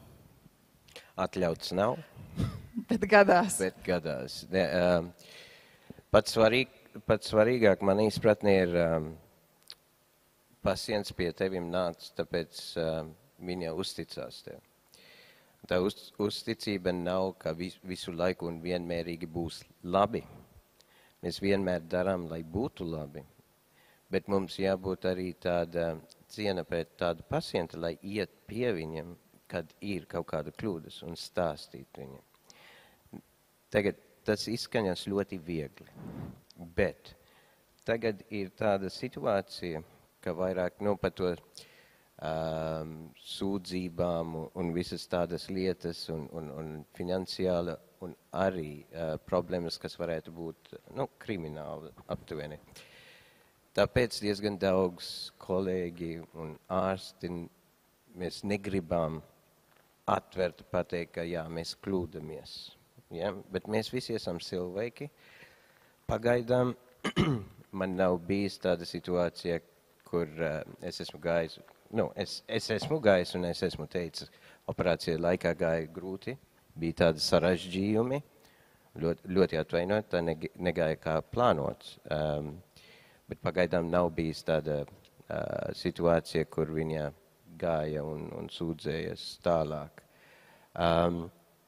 Atļauts nav, Bet gadās. bet gadās. Ne, um, pats, svarīg, pats svarīgāk man izpratnē ir um, pacients pie tevim nāc, tāpēc um, viņa uzticās tev. Tā uz, uzticība nav, ka vis, visu laiku un vienmērīgi būs labi. Mēs vienmēr darām, lai būtu labi, bet mums jābūt arī tāda ciena pret tādu pacientu, lai iet pie viņam, kad ir kaut kāda kļūdas un stāstīt viņam. Tagad tas izskaņas ļoti viegli, bet tagad ir tāda situācija, ka vairāk, nu, par to Um, sūdzībām un, un visas tādas lietas un, un, un finansiāla un arī uh, problēmas, kas varētu būt, nu, krimināli aptuveni. Tāpēc diezgan daudz kolēģi un ārsti mēs negribam atvert pateikt, ka jā, mēs kļūdamies. Ja? Bet mēs visi esam cilvēki. Pagaidām man nav bijis tāda situācija, kur uh, es esmu gājis. Nu, es, es esmu gājis un es esmu teicis, operācija laikā gāja grūti, bija tādi sarežģījumi, ļoti, ļoti atvainojot, tā negāja kā plānots. Um, bet pagaidām nav bijis tāda uh, situācija, kur viņa gāja un, un sūdzējas tālāk. Um,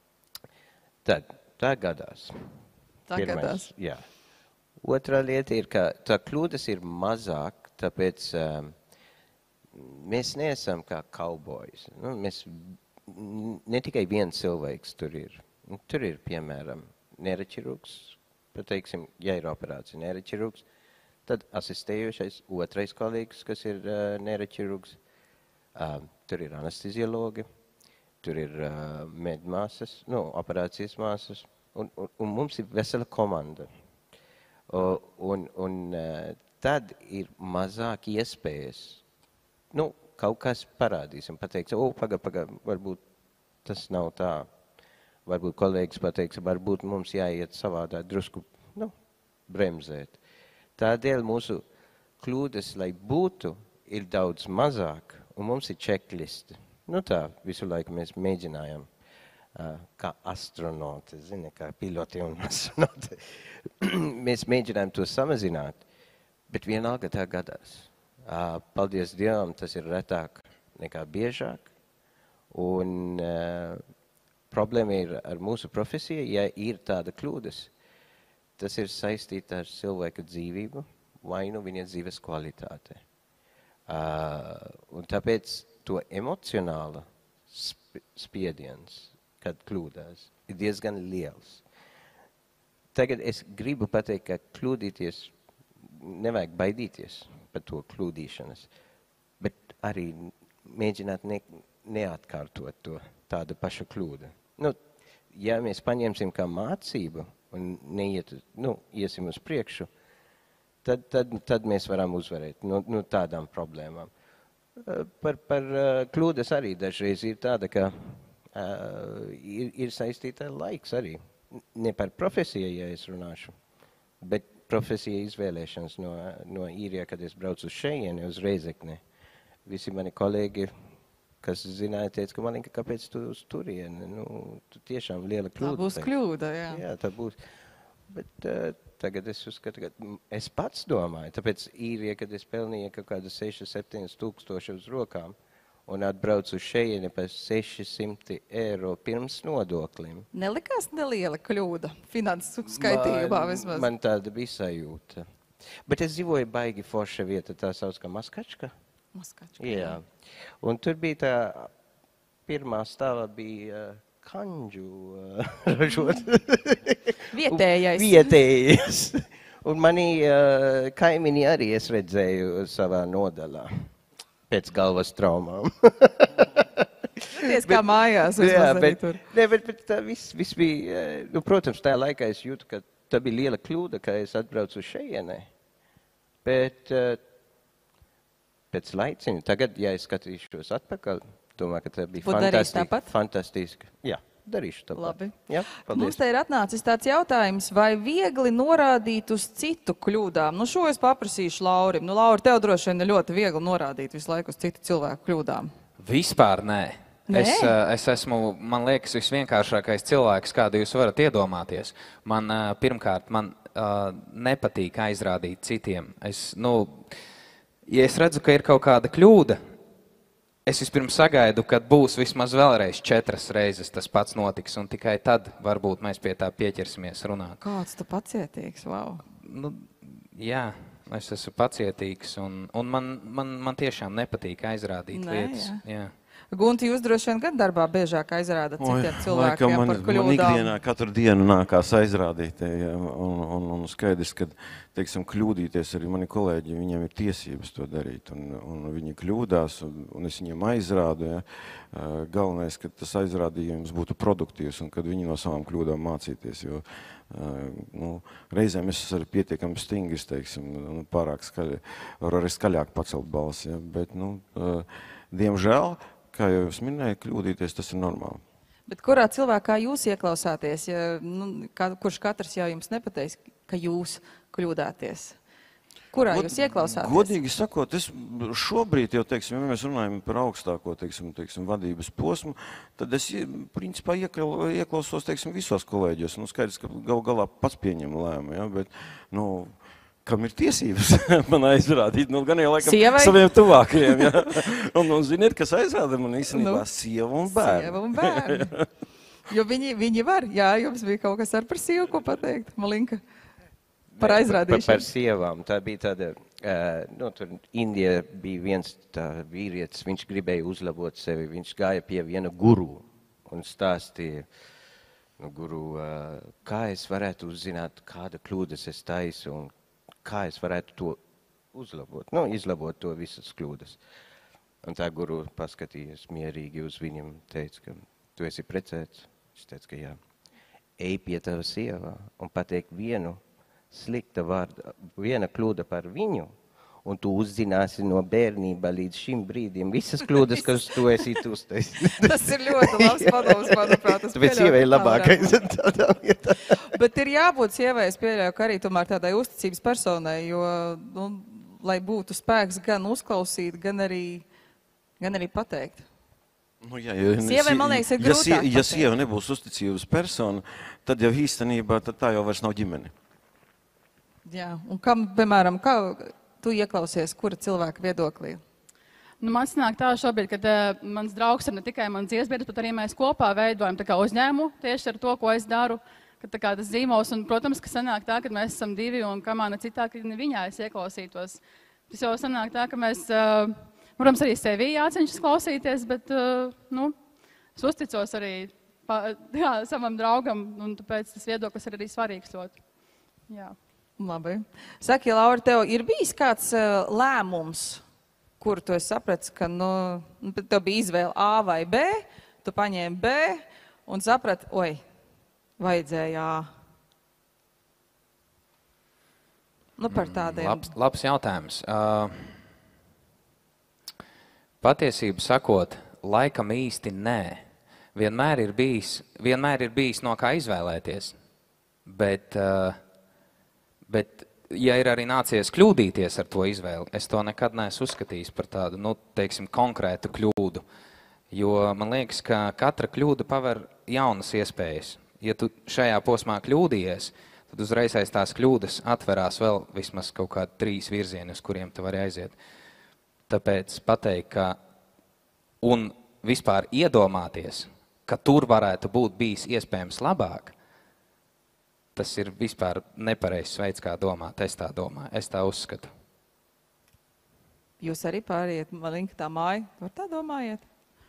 tad, tā gadās. Tā Pirmais, gadās. Jā. Otra lieta ir, ka tā kļūdas ir mazāk, tāpēc um, mēs neesam kā kaubojs. Nu, mēs, ne tikai viens cilvēks tur ir. Tur ir, piemēram, neiroķirurgs, pateiksim, ja ir operācija neiroķirurgs, tad asistējošais otrais kolēģis, kas ir uh, neiroķirurgs, uh, tur ir anesteziologi, tur ir uh, medmāsas, nu, operācijas māsas, un, un, un mums ir vesela komanda. Uh, un un uh, tad ir mazāk iespējas, nu, kaut kas parādīs un pateiks, o, paga, paga, varbūt tas nav tā. Varbūt kolēģis pateiks, varbūt mums jāiet savādā drusku, nu, bremzēt. Tādēļ mūsu kļūdas, lai būtu, ir daudz mazāk, un mums ir checkliste. Nu tā, visu laiku mēs mēģinājam, uh, kā astronauti, zini, kā piloti un astronauti. Mēs mēģinājam to samazināt, bet vienalga tā gadās. Uh, paldies Dievam, tas ir retāk nekā biežāk, un uh, problēma ir ar mūsu profesiju, ja ir tāda kļūdas, tas ir saistīta ar cilvēka dzīvību vai nu viņa dzīves kvalitāte. Uh, un tāpēc to emocionāla sp spiediens, kad kļūdās, ir diezgan liels. Tagad es gribu pateikt, ka kļūdīties, nevajag baidīties par to kļūdīšanas, bet arī mēģināt ne neatkārtot to tādu pašu kļūdu. Nu, ja mēs paņemsim kā mācību un neiet, nu, iesim uz priekšu, tad, tad, tad mēs varam uzvarēt no, no tādām problēmām. Par, par kļūdas arī dažreiz ir tāda, ka uh, ir, ir saistīta ar laiks arī. Ne par profesiju, ja es runāšu, bet profesija izvēlēšanas no, no īrijā, kad es braucu uz šejieni, uz Reizekni. Visi mani kolēģi, kas zināja, teica, ka man liekas, kāpēc tu uz turieni, nu, tu tiešām liela kļūda. Tā būs kļūda, jā. Jā, tā būs. Bet uh, tagad es uzskatu, ka es pats domāju, tāpēc īrija, kad es pelnīju kaut kādu seši septiņi tūkstoši uz rokām un atbraucu uz šejieni par seši simti eiro pirms nodoklim. Nelikās neliela kļūda finansu skaitījumā vismaz? Man tāda bija sajūta. Bet es dzīvoju baigi forša vieta, tā sauc kā Maskačka. Maskačka. Jā. Un tur bija tā, pirmā stāva bija uh, kanģu uh, ražot. Vietējais. Vietējais. Un mani uh, kaimiņi arī es redzēju savā nodalā pēc galvas traumām. Ties kā mājās vismaz jā, arī bet, tur. Ne, bet, bet tā viss, viss bija, nu, protams, tajā laikā es jūtu, ka tā bija liela kļūda, ka es atbraucu uz šejienē. Bet uh, pēc laiciņa, tagad, ja es skatīšos atpakaļ, domāju, ka tā bija fantastiski. Fantastiski. Jā, darīšu tāpat. Labi. Jā, paldies. Mums te ir atnācis tāds jautājums, vai viegli norādīt uz citu kļūdām? Nu, šo es paprasīšu Laurim. Nu, Lauri, tev droši vien ir ļoti viegli norādīt visu laiku uz citu cilvēku kļūdām. Vispār nē. Nē? Es, es esmu, man liekas, visvienkāršākais cilvēks, kādu jūs varat iedomāties. Man, pirmkārt, man uh, nepatīk aizrādīt citiem. Es, nu, ja es redzu, ka ir kaut kāda kļūda, es vispirms sagaidu, kad būs vismaz vēlreiz četras reizes tas pats notiks, un tikai tad varbūt mēs pie tā pieķersimies runāt. Kāds tu pacietīgs, wow. Nu, jā, es esmu pacietīgs, un, un man, man, man tiešām nepatīk aizrādīt Nē, lietas. jā. Jā. Gunti, jūs droši vien gan darbā biežāk aizrādat citiem cilvēkiem man, par kļūdām. Man ikdienā katru dienu nākās aizrādīt, ja, un, un, un skaidrs, ka, teiksim, kļūdīties arī mani kolēģi, viņiem ir tiesības to darīt, un, un viņi kļūdās, un, un es viņiem aizrādu, ja. Galvenais, ka tas aizrādījums būtu produktīvs, un kad viņi no savām kļūdām mācīties, jo, nu, reizēm es esmu arī pietiekami stingrs, teiksim, nu, pārāk skaļi, var arī skaļāk pacelt balsi, ja, bet, nu, diemžēl, kā jau jūs minēju, kļūdīties, tas ir normāli. Bet kurā cilvēkā jūs ieklausāties, ja, nu, kā, kurš katrs jau jums nepateiks, ka jūs kļūdāties? Kurā God, jūs ieklausāties? Godīgi sakot, es šobrīd jau, teiksim, ja mēs runājam par augstāko, teiksim, teiksim, vadības posmu, tad es, principā, ieklausos, teiksim, visos kolēģos. Nu, skaidrs, ka gal galā pats pieņem lēmu, ja, bet, nu, kam ir tiesības man aizrādīt, nu, gan jau laikam Sievai? Saviem tuvākajiem, ja. Un, un ziniet, kas aizrāda man īstenībā? Nu, sieva un bērni. Sieva un bērni. Jo viņi, viņi var, jā, jums bija kaut kas ar par sievu, ko pateikt, Malinka, par aizrādīšanu. Par, par sievām, tā bija tāda, uh, nu, tur Indija bija viens tā vīrietis, viņš gribēja uzlabot sevi, viņš gāja pie viena guru un stāstīja, nu, guru, uh, kā es varētu uzzināt, kāda kļūdas es taisu un kā es varētu to uzlabot, nu, izlabot to visas kļūdas. Un tā guru paskatījās mierīgi uz viņam, teica, ka tu esi precēts. Viņš teica, ka jā. Ej pie tava sievā un pateik vienu slikta vārda, viena kļūda par viņu, un tu uzzināsi no bērnībā līdz šim brīdim visas kļūdas, kas tu esi uztais. Tas ir ļoti labs padoms, manuprāt. Tāpēc sievai ir labākais tādā vietā. Bet ir jābūt sievai, es pieļauju, ka arī tomēr tādai uzticības personai, jo, nu, lai būtu spēks gan uzklausīt, gan arī, gan arī pateikt. Nu, jā, ja, Sievai, man liekas, ir ja, grūtāk ja, ja pateikt. sieva nebūs uzticības persona, tad jau īstenībā tad tā jau vairs nav ģimene. Jā, un kam, piemēram, kā tu ieklausies, kura cilvēka viedoklī? Nu, man sanāk tā šobrīd, ka uh, mans draugs ir ne tikai mans dziesbiedrs, bet arī mēs kopā veidojam tā kā uzņēmu tieši ar to, ko es daru. Ka, tā kā tas zīmols, un, protams, ka sanāk tā, ka mēs esam divi, un kamā ne citā, ka viņā es ieklausītos. Tas jau sanāk tā, ka mēs, uh, protams, arī sevi jācenšas klausīties, bet, uh, nu, es uzticos arī pa, jā, savam draugam, un tāpēc tas viedoklis ir arī svarīgs ļoti. Jā. Labi. Saki, Laura, tev ir bijis kāds uh, lēmums, kuru tu esi sapratis, ka, nu, tev bija izvēle A vai B, tu paņēmi B un saprati, oi, vajadzēja A. Nu, par tādiem. Labs, labs jautājums. Uh, patiesību sakot, laikam īsti nē. Vienmēr ir bijis, vienmēr ir bijis no kā izvēlēties, bet... Uh, Bet, ja ir arī nācies kļūdīties ar to izvēli, es to nekad neesmu uzskatījis par tādu, nu, teiksim, konkrētu kļūdu. Jo man liekas, ka katra kļūda paver jaunas iespējas. Ja tu šajā posmā kļūdījies, tad uzreiz aiz tās kļūdas atverās vēl vismaz kaut kādi trīs virzieni, uz kuriem tu vari aiziet. Tāpēc pateikt, ka un vispār iedomāties, ka tur varētu būt bijis iespējams labāk, tas ir vispār nepareizs veids, kā domāt. Es tā domāju, es tā uzskatu. Jūs arī pāriet, man linka tā māja. Var tā domājiet?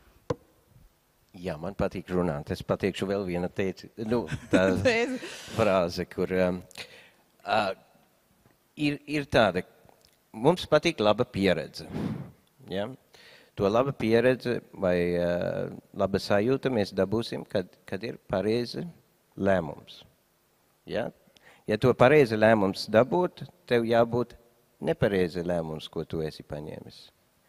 Jā, man patīk runāt. Es pateikšu vēl viena teici, nu, tā frāze, kur um, uh, ir, ir tāda, mums patīk laba pieredze. Ja? To laba pieredze vai uh, laba sajūta mēs dabūsim, kad, kad ir pareizi lēmums. Ja? Ja to pareizi lēmums dabūt, tev jābūt nepareizi lēmums, ko tu esi paņēmis.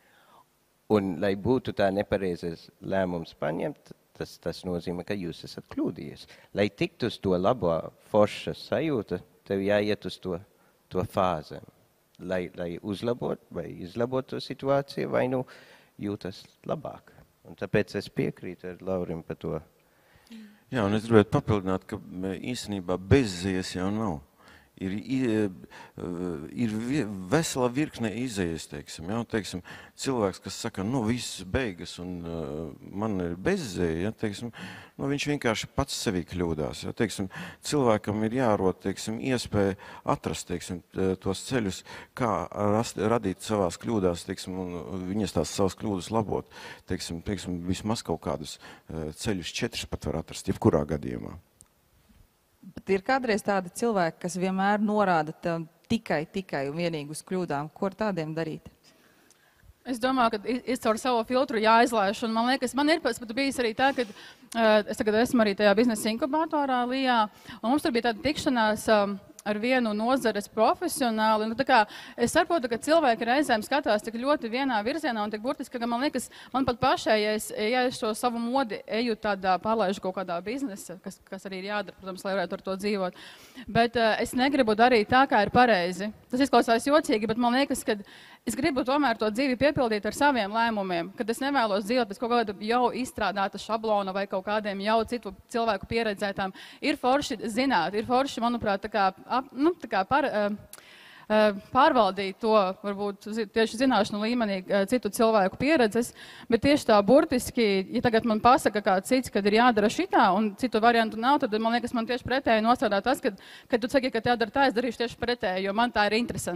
Un, lai būtu tā nepareizes lēmums paņemt, tas, tas nozīmē, ka jūs esat kļūdījies. Lai tiktu uz to labo forša sajūta, tev jāiet uz to, to fāzi. Lai, lai uzlabot vai izlabot to situāciju, vai nu jūtas labāk. Un tāpēc es piekrītu ar Laurim par to. Jā, un es gribētu papildināt, ka īstenībā bezzies jau nav. Ir, ir, ir vesela virkne izējas, teiksim, ja, teiksim, cilvēks, kas saka, nu, viss beigas un uh, man ir bezzēja, ja, teiksim, nu, viņš vienkārši pats sevī kļūdās, ja, teiksim, cilvēkam ir jārot, teiksim, iespēja atrast, teiksim, tos ceļus, kā rast, radīt savās kļūdās, teiksim, un viņas tās savas kļūdas labot, teiksim, teiksim, vismaz kaut kādus uh, ceļus četrus pat var atrast, jebkurā gadījumā. Bet ir kādreiz tādi cilvēki, kas vienmēr norāda tev tikai, tikai un vienīgi uz kļūdām. Ko ar tādiem darīt? Es domāju, ka izcaur savu filtru jāizlaiž, un man liekas, man ir pēc pat bijis arī tā, ka uh, es tagad esmu arī tajā biznesa inkubatorā Lijā, un mums tur bija tāda tikšanās uh, ar vienu nozares profesionāli. Nu, tā kā es saprotu, ka cilvēki reizēm skatās tik ļoti vienā virzienā un tik burtiski, ka man liekas, man pat pašai, ja es, ja es šo savu modi eju tādā, pārlaižu kaut kādā biznesa, kas, kas arī ir jādara, protams, lai varētu ar to dzīvot. Bet uh, es negribu darīt tā, kā ir pareizi. Tas izklausās jocīgi, bet man liekas, ka es gribu tomēr to dzīvi piepildīt ar saviem lēmumiem, kad es nevēlos dzīvot pēc kaut kāda jau izstrādāta šablona vai kaut kādiem jau citu cilvēku pieredzētām. Ir forši zināt, ir forši, manuprāt, tā kā, ap, nu, tā kā par, uh, uh, pārvaldīt to, varbūt tieši zināšanu līmenī uh, citu cilvēku pieredzes, bet tieši tā burtiski, ja tagad man pasaka kāds cits, kad ir jādara šitā un citu variantu nav, tad man liekas, man tieši pretēji nostrādā tas, kad, kad tu saki, ka jādara tā, es darīšu tieši pretēji, jo man tā ir interesantāk.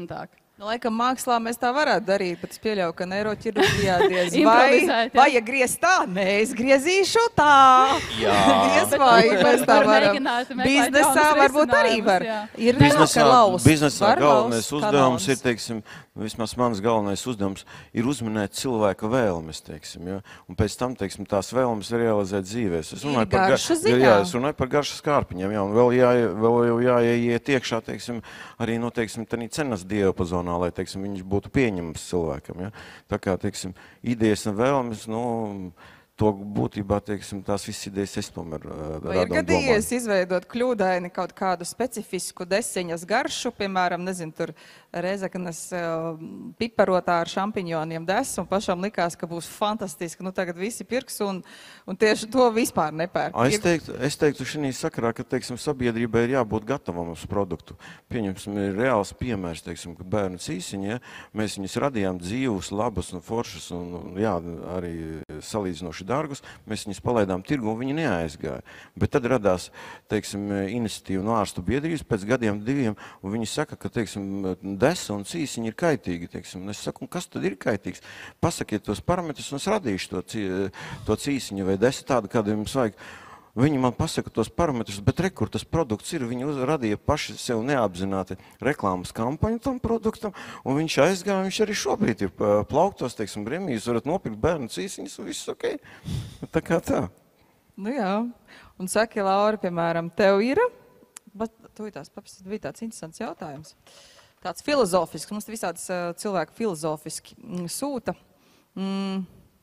Nu, laikam mākslā mēs tā varētu darīt, bet es pieļauju, ka neiroķirurģijā diez vai, Improvizēt, jā. vai ja griez tā, nē, es griezīšu tā. Jā. Diez vai mēs tā var varam. mēģināt meklēt Biznesā jaunus varbūt arī var. risinājumus, jā. Ir Biznesā, ka lauz, biznesā var galvenais lauz uzdevums kanonus. ir, teiksim, vismaz mans galvenais uzdevums ir uzminēt cilvēka vēlmes, teiksim, ja? Un pēc tam, teiksim, tās vēlmes var realizēt dzīvēs. Es runāju Ir par, garša jā, ziņā. jā, es runāju par garšas kārpiņiem, jā, un vēl, jā, vēl jau jāiet iekšā, teiksim, arī, nu, teiksim, tādā cenas diapazonā, lai, teiksim, viņš būtu pieņemams cilvēkam, ja? Tā kā, teiksim, idejas un vēlmes, nu, to būtībā, teiksim, tās visas idejas es tomēr uh, Vai ir radu un gadījies domāju. izveidot kļūdaini kaut kādu specifisku desiņas garšu, piemēram, nezinu, tur Rezeknas uh, piparotā ar šampiņoniem desu, un pašam likās, ka būs fantastiski, nu tagad visi pirks, un, un tieši to vispār nepērk. A, Es Ir- teiktu, es teiktu šī sakarā, ka, teiksim, sabiedrībai ir jābūt gatavam uz produktu. Pieņemsim, ir reāls piemērs, teiksim, ka bērnu cīsiņi, ja, mēs viņus radījām dzīvus, labus un foršus, un, jā, arī salīdzinoši dārgus, mēs viņus palaidām tirgu, un viņi neaizgāja. Bet tad radās, teiksim, iniciatīva no ārstu biedrības pēc gadiem diviem, un viņi saka, ka, teiksim, desa un cīsiņi ir kaitīgi, teiksim. Un es saku, un kas tad ir kaitīgs? Pasakiet tos parametrus, un es radīšu to, cī- to cīsiņu vai desa tādu, kādu jums vajag. Viņi man pasaka tos parametrus, bet re, kur tas produkts ir, viņi uz- radīja paši sev neapzināti reklāmas kampaņu tam produktam, un viņš aizgāja, viņš arī šobrīd ir pa- plauktos, teiksim, Bremī, jūs varat nopirkt bērnu cīsiņus, un viss ok. Tā kā tā. Nu jā, un saki, Laura, piemēram, tev ir, bet tu ir tās, papas, bija tāds interesants jautājums. Tāds filozofisks, mums visādas uh, cilvēki filozofiski mm, sūta. Mm,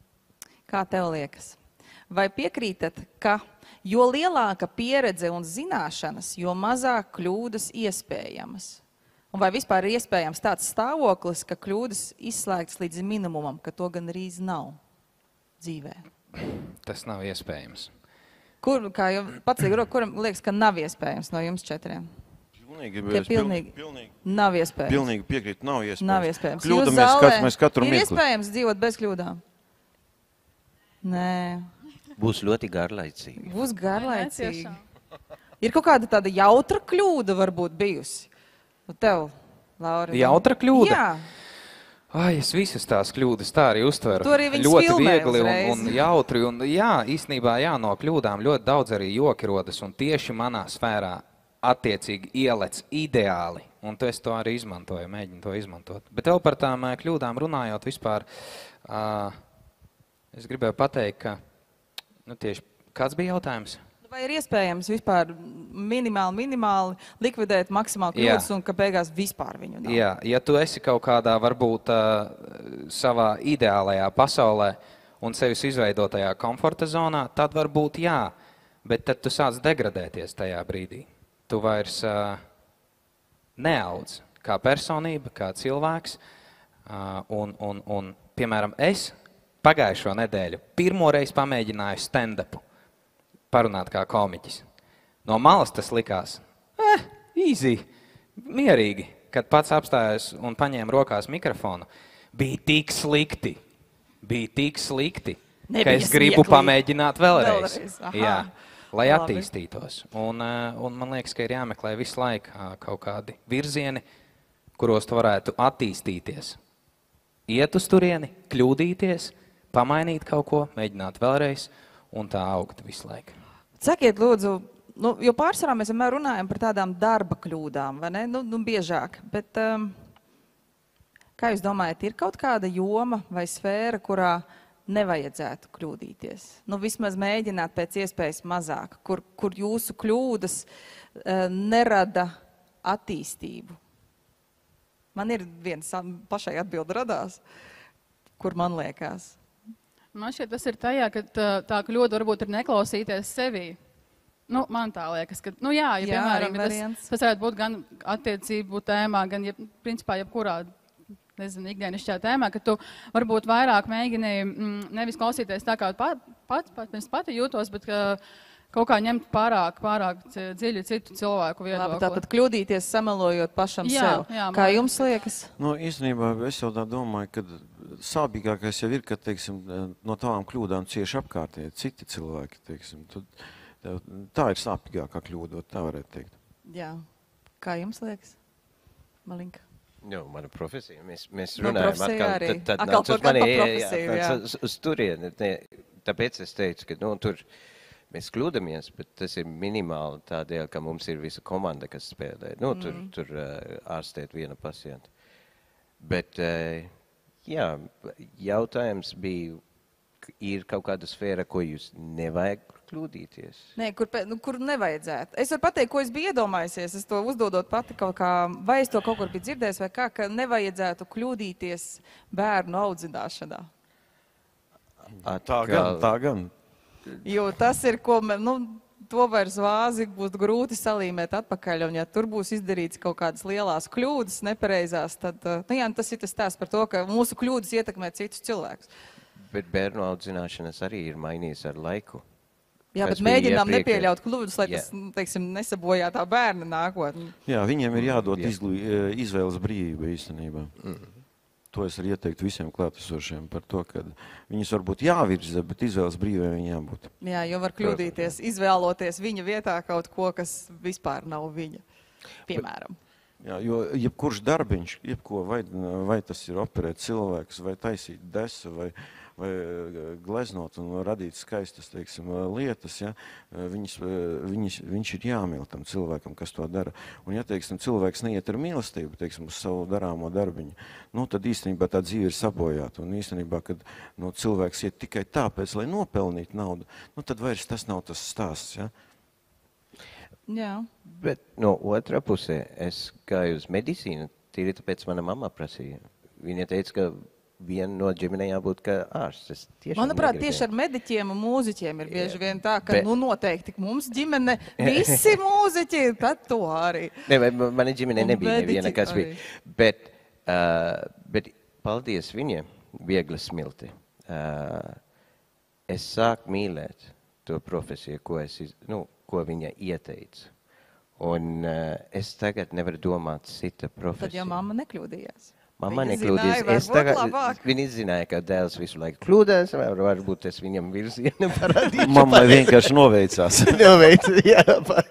kā tev liekas? Vai piekrītat, ka jo lielāka pieredze un zināšanas, jo mazāk kļūdas iespējamas? Un vai vispār ir iespējams tāds stāvoklis, ka kļūdas izslēgtas līdz minimumam, ka to gan arī nav dzīvē? Tas nav iespējams. Kur, kā jau pats Ligro, kuram liekas, ka nav iespējams no jums četriem? Pilnīgi, Tie es pil- pilnīgi- pilnīgi, Nav iespējams. pilnīgi piekrīt, nav iespējams. Nav iespējams. Kļūdamies, Jūs zālē kat, mēs katru ir mirkli. iespējams dzīvot bez kļūdām? Nē, Būs ļoti garlaicīgi. būs garlaicīgi. tiešām. Ir kaut kāda tāda jautra kļūda varbūt bijusi. Nu, tev, Laura. Jautra kļūda? Jā. Ai, es visas tās kļūdas tā arī uztveru. To arī viņas ļoti filmē viegli un, uzreiz. un jautri. Un, jā, īstenībā jā, no kļūdām ļoti daudz arī joki rodas. Un tieši manā sfērā attiecīgi ielec ideāli. Un tu es to arī izmantoju, mēģinu to izmantot. Bet vēl par tām ā, kļūdām runājot vispār, uh, es gribēju pateikt, ka, nu tieši, kāds bija jautājums? Vai ir iespējams vispār minimāli, minimāli likvidēt maksimāli kļūdas Jā. un ka beigās vispār viņu nav? Jā, ja tu esi kaut kādā varbūt uh, savā ideālajā pasaulē un sevis izveidotajā komforta zonā, tad varbūt jā, bet tad tu sāc degradēties tajā brīdī. Tu vairs uh, neaudz kā personība, kā cilvēks. Uh, un, un, un, piemēram, es pagājušo nedēļu pirmoreiz pamēģināju stand-upu parunāt kā komiķis. No malas tas likās, eh, easy, mierīgi, kad pats apstājos un paņēma rokās mikrofonu. Bija tik slikti, bija tik slikti, Nebija ka es gribu smieklīgi. pamēģināt vēlreiz. Vēlreiz, aha. Jā, lai Labi. attīstītos. Un, eh, un man liekas, ka ir jāmeklē visu laiku ā, kaut kādi virzieni, kuros tu varētu attīstīties. Iet uz turieni, kļūdīties, pamainīt kaut ko, mēģināt vēlreiz un tā augt visu laiku. Sakiet, lūdzu, nu, jo pārsvarā mēs vienmēr runājam par tādām darba kļūdām, vai ne? Nu, nu biežāk. Bet, um, kā jūs domājat, ir kaut kāda joma vai sfēra, kurā nevajadzētu kļūdīties? Nu, vismaz mēģināt pēc iespējas mazāk, kur, kur jūsu kļūdas uh, nerada attīstību. Man ir viens sam- pašai atbildi radās, kur man liekas. Man šķiet, tas ir tajā, ka tā, tā kļūda varbūt ir neklausīties sevī. Nu, man tā liekas, ka, nu jā, ja, Jā, piemēram, arī ja tas, variants. tas varētu būt gan attiecību tēmā, gan, ja, principā, jebkurā, nezinu, ikdienišķā tēmā, ka tu varbūt vairāk mēģini mm, nevis klausīties tā, kā pat, pat, pat, pat, pati jūtos, bet ka kaut kā ņemt pārāk, pārāk ci- dziļi citu cilvēku Labi, viedokli. tātad kļūdīties, samelojot pašam Jā, sev. jā, man Kā liekas, jums liekas? Nu, īstenībā es jau tā domāju, ka sāpīgākais jau ir, ka, teiksim, no tām kļūdām cieši apkārtēji citi cilvēki, teiksim. Tad, tā ir sāpīgākā kļūda, tā varētu teikt. Jā. Kā jums liekas, Malinka? Nu, mana profesija. Mēs, mēs Nu, runājam profesija atkal, arī. tad, tad Atkal nāc uz kaut kā mani, par jā, jā, profesiju, nāc jā. uz, uz turieni. Ne, tāpēc es teicu, ka nu, tur mēs kļūdamies, bet tas ir minimāli tādēļ, ka mums ir visa komanda, kas spēlē. Nu, tur, Mm. tur uh, ārstēt vienu pacientu. Bet, uh, jā, jautājums bija, ir kaut kāda sfēra, ko jūs nevajag kļūdīties. Nē, kur, pe- nu, kur nevajadzētu. Es varu pateikt, ko es biju iedomājusies. Es to uzdodot pati kaut kā, vai es to kaut kur biju dzirdējis, vai kā, ka nevajadzētu kļūdīties bērnu audzināšanā. Tā gan, tā gan. Jo tas ir, ko mēs, nu, to vairs vāzi būs grūti salīmēt atpakaļ, un ja tur būs izdarīts kaut kādas lielās kļūdas, nepareizās, tad, uh, nu jā, tas ir tas tās par to, ka mūsu kļūdas ietekmē citus cilvēkus. Bet bērnu audzināšanas arī ir mainījis ar laiku. Jā, Kas bet bija mēģinām iepriekš? nepieļaut kļūdas, lai Jā. tas, nu, teiksim, nesabojā tā bērna nākotni. Jā, viņiem ir jādod Jā. izglī, izvēles brīvība īstenībā. Mm. To es arī ieteiktu visiem klātesošiem par to, ka viņus varbūt jāvirza, bet izvēles brīvībai viņiem jābūt. Jā, jo var kļūdīties, izvēloties viņa vietā kaut ko, kas vispār nav viņa. Piemēram. Jā, jo jebkurš darbiņš, jebko, vai, vai tas ir operēt cilvēks, vai taisīt desu, vai, vai gleznot un radīt skaistas, teiksim, lietas, ja, viņas, viņas, viņš ir jāmīl tam cilvēkam, kas to dara. Un ja, teiksim, cilvēks neiet ar mīlestību, teiksim, uz savu darāmo darbiņu, nu, tad īstenībā tā dzīve ir sabojāta. Un īstenībā, kad nu, cilvēks iet tikai tāpēc, lai nopelnītu naudu, nu, tad vairs tas nav tas stāsts, ja. Jā. Bet no otrā pusē es gāju uz medicīnu, tīri tāpēc mana mamma prasīja. Viņa teica, ka viena no ģimenei jābūt kā ārsts. Es tiešām Manuprāt, negribēju. tieši ar mediķiem un mūziķiem ir bieži vien tā, ka, Bet- nu, noteikti mums ģimene visi mūziķi, tad to arī. Ne, vai mana ģimene Un nebija mediķi neviena, kas arī. bija. Bet, uh, bet paldies viņa, viegla smilti. Uh, es sāku mīlēt to profesiju, ko, es, iz- nu, ko viņa ieteica. Un uh, es tagad nevaru domāt cita profesija. Tad jau mamma nekļūdījās. Mamma Viņa nekļūdījās. zināja, Es varbūt tagad, labāk. viņa zināja, ka dēls visu laiku kļūdās, vai varbūt es viņam virzienu parādīšu. Mammai vienkārši noveicās. Noveicu, jā,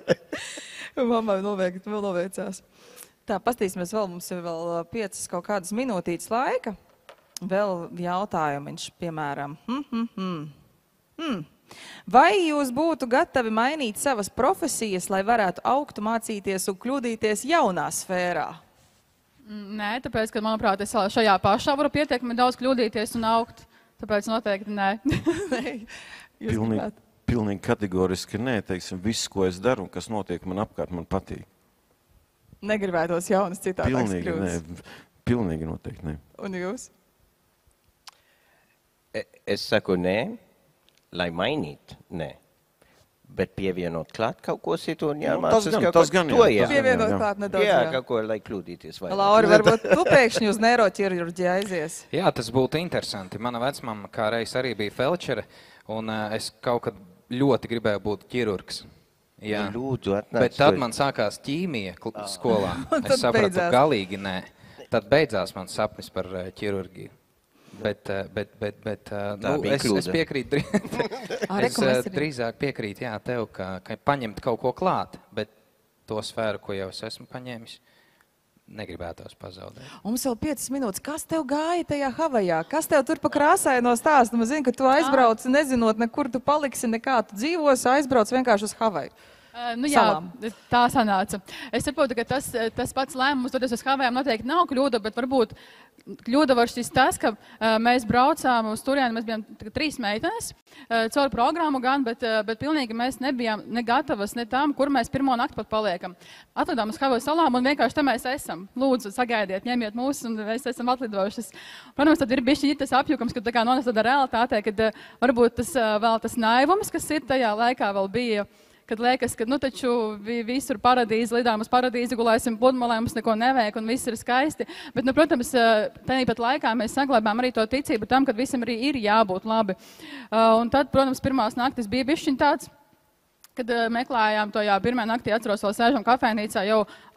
Mammai noveikti, vēl noveicās. Tā, pastīsimies vēl, mums ir vēl ā, piecas kaut kādas minūtītes laika. Vēl jautājumiņš, piemēram. Hmm, hmm, hmm. Hmm. Vai jūs būtu gatavi mainīt savas profesijas, lai varētu augt, mācīties un kļūdīties jaunā sfērā? Mm, Nē, tāpēc, ka, manuprāt, es vēl šajā pašā varu pietiekami daudz kļūdīties un augt. Tāpēc noteikti nē. Nē, jūs Pilnīgi, gribētu. pilnīgi kategoriski nē, teiksim, viss, ko es daru un kas notiek man apkārt, man patīk. Negribētos jaunas citādas Pilnīgi kļūdas. nē, pilnīgi noteikti nē. Un jūs? E- Es saku nē, lai mainītu, nē. Bet pievienot klāt kaut ko citu un jāmācās tas gan- kaut tas ko gan, jā, to, tas jā. gan. Pievienot jā. klāt nedaudz. Jā, Jā. kaut ko, lai kļūdīties vairāk. Lauri, varbūt tu pēkšņi uz neiroķirurģiju aizies. Jā, tas būtu interesanti. Mana vecmama kādreiz arī bija felčere, un uh, es kaut kad ļoti gribēju būt ķirurgs. Jā. Nu, lūdzu, atnāc Bet tad to- man sākās ķīmija kl- skolā. Un tad Es sapratu, beidzās. galīgi nē. Tad beidzās mans sapnis par uh, ķirurģiju. Bet, uh, bet, bet, bet uh, Tā nu, bija es, kļūda. es piekrītu, drī- Ā, es reku, uh, mēs arī- drīzāk piekrītu jā, tev, ka, ka paņemt kaut ko klāt, bet to sfēru, ko jau es esmu paņēmis, negribētos pazaudēt. Un mums vēl piecas minūtes. Kas tev gāja tajā Havajā? Kas tev tur pa krāsaino stāstu? Man zina, ka tu aizbrauc, nezinot, nekur tu paliksi, nekā tu dzīvosi, aizbrauc vienkārši uz Havaju. Uh, nu, jā, Salām. tā sanāca. Es saprotu, ka tas, tas pats lēmums doties uz Havajām noteikti nav kļūda, bet varbūt kļūda var šis tas, ka uh, mēs braucām uz turieni, mēs bijām tā kā trīs meitenes, uh, caur programmu gan, bet, uh, bet pilnīgi mēs nebijām ne gatavas, ne tam, kur mēs pirmo nakti pat paliekam. Atlidām uz Havaju salām un vienkārši te mēs esam. Lūdzu, sagaidiet, ņemiet mūs un mēs esam atlidojušas. Protams, tad ir bišķi tas apjukums, kad tā kā nonāc tādā realitātē, kad uh, varbūt tas uh, vēl tas naivums, kas ir tajā laikā vēl bija, kad liekas, ka nu taču vi, visur paradīze, lidām uz paradīzi, gulēsim pludmalē, mums neko nevajag un viss ir skaisti. Bet, nu, protams, tāpat laikā mēs saglabājam arī to ticību tam, ka visam arī ir jābūt labi. Uh, un tad, protams, pirmās naktis bija bišķiņ tāds, kad uh, meklējām to, jā, pirmā naktī atceros vēl sēžam kafēnīcā, jau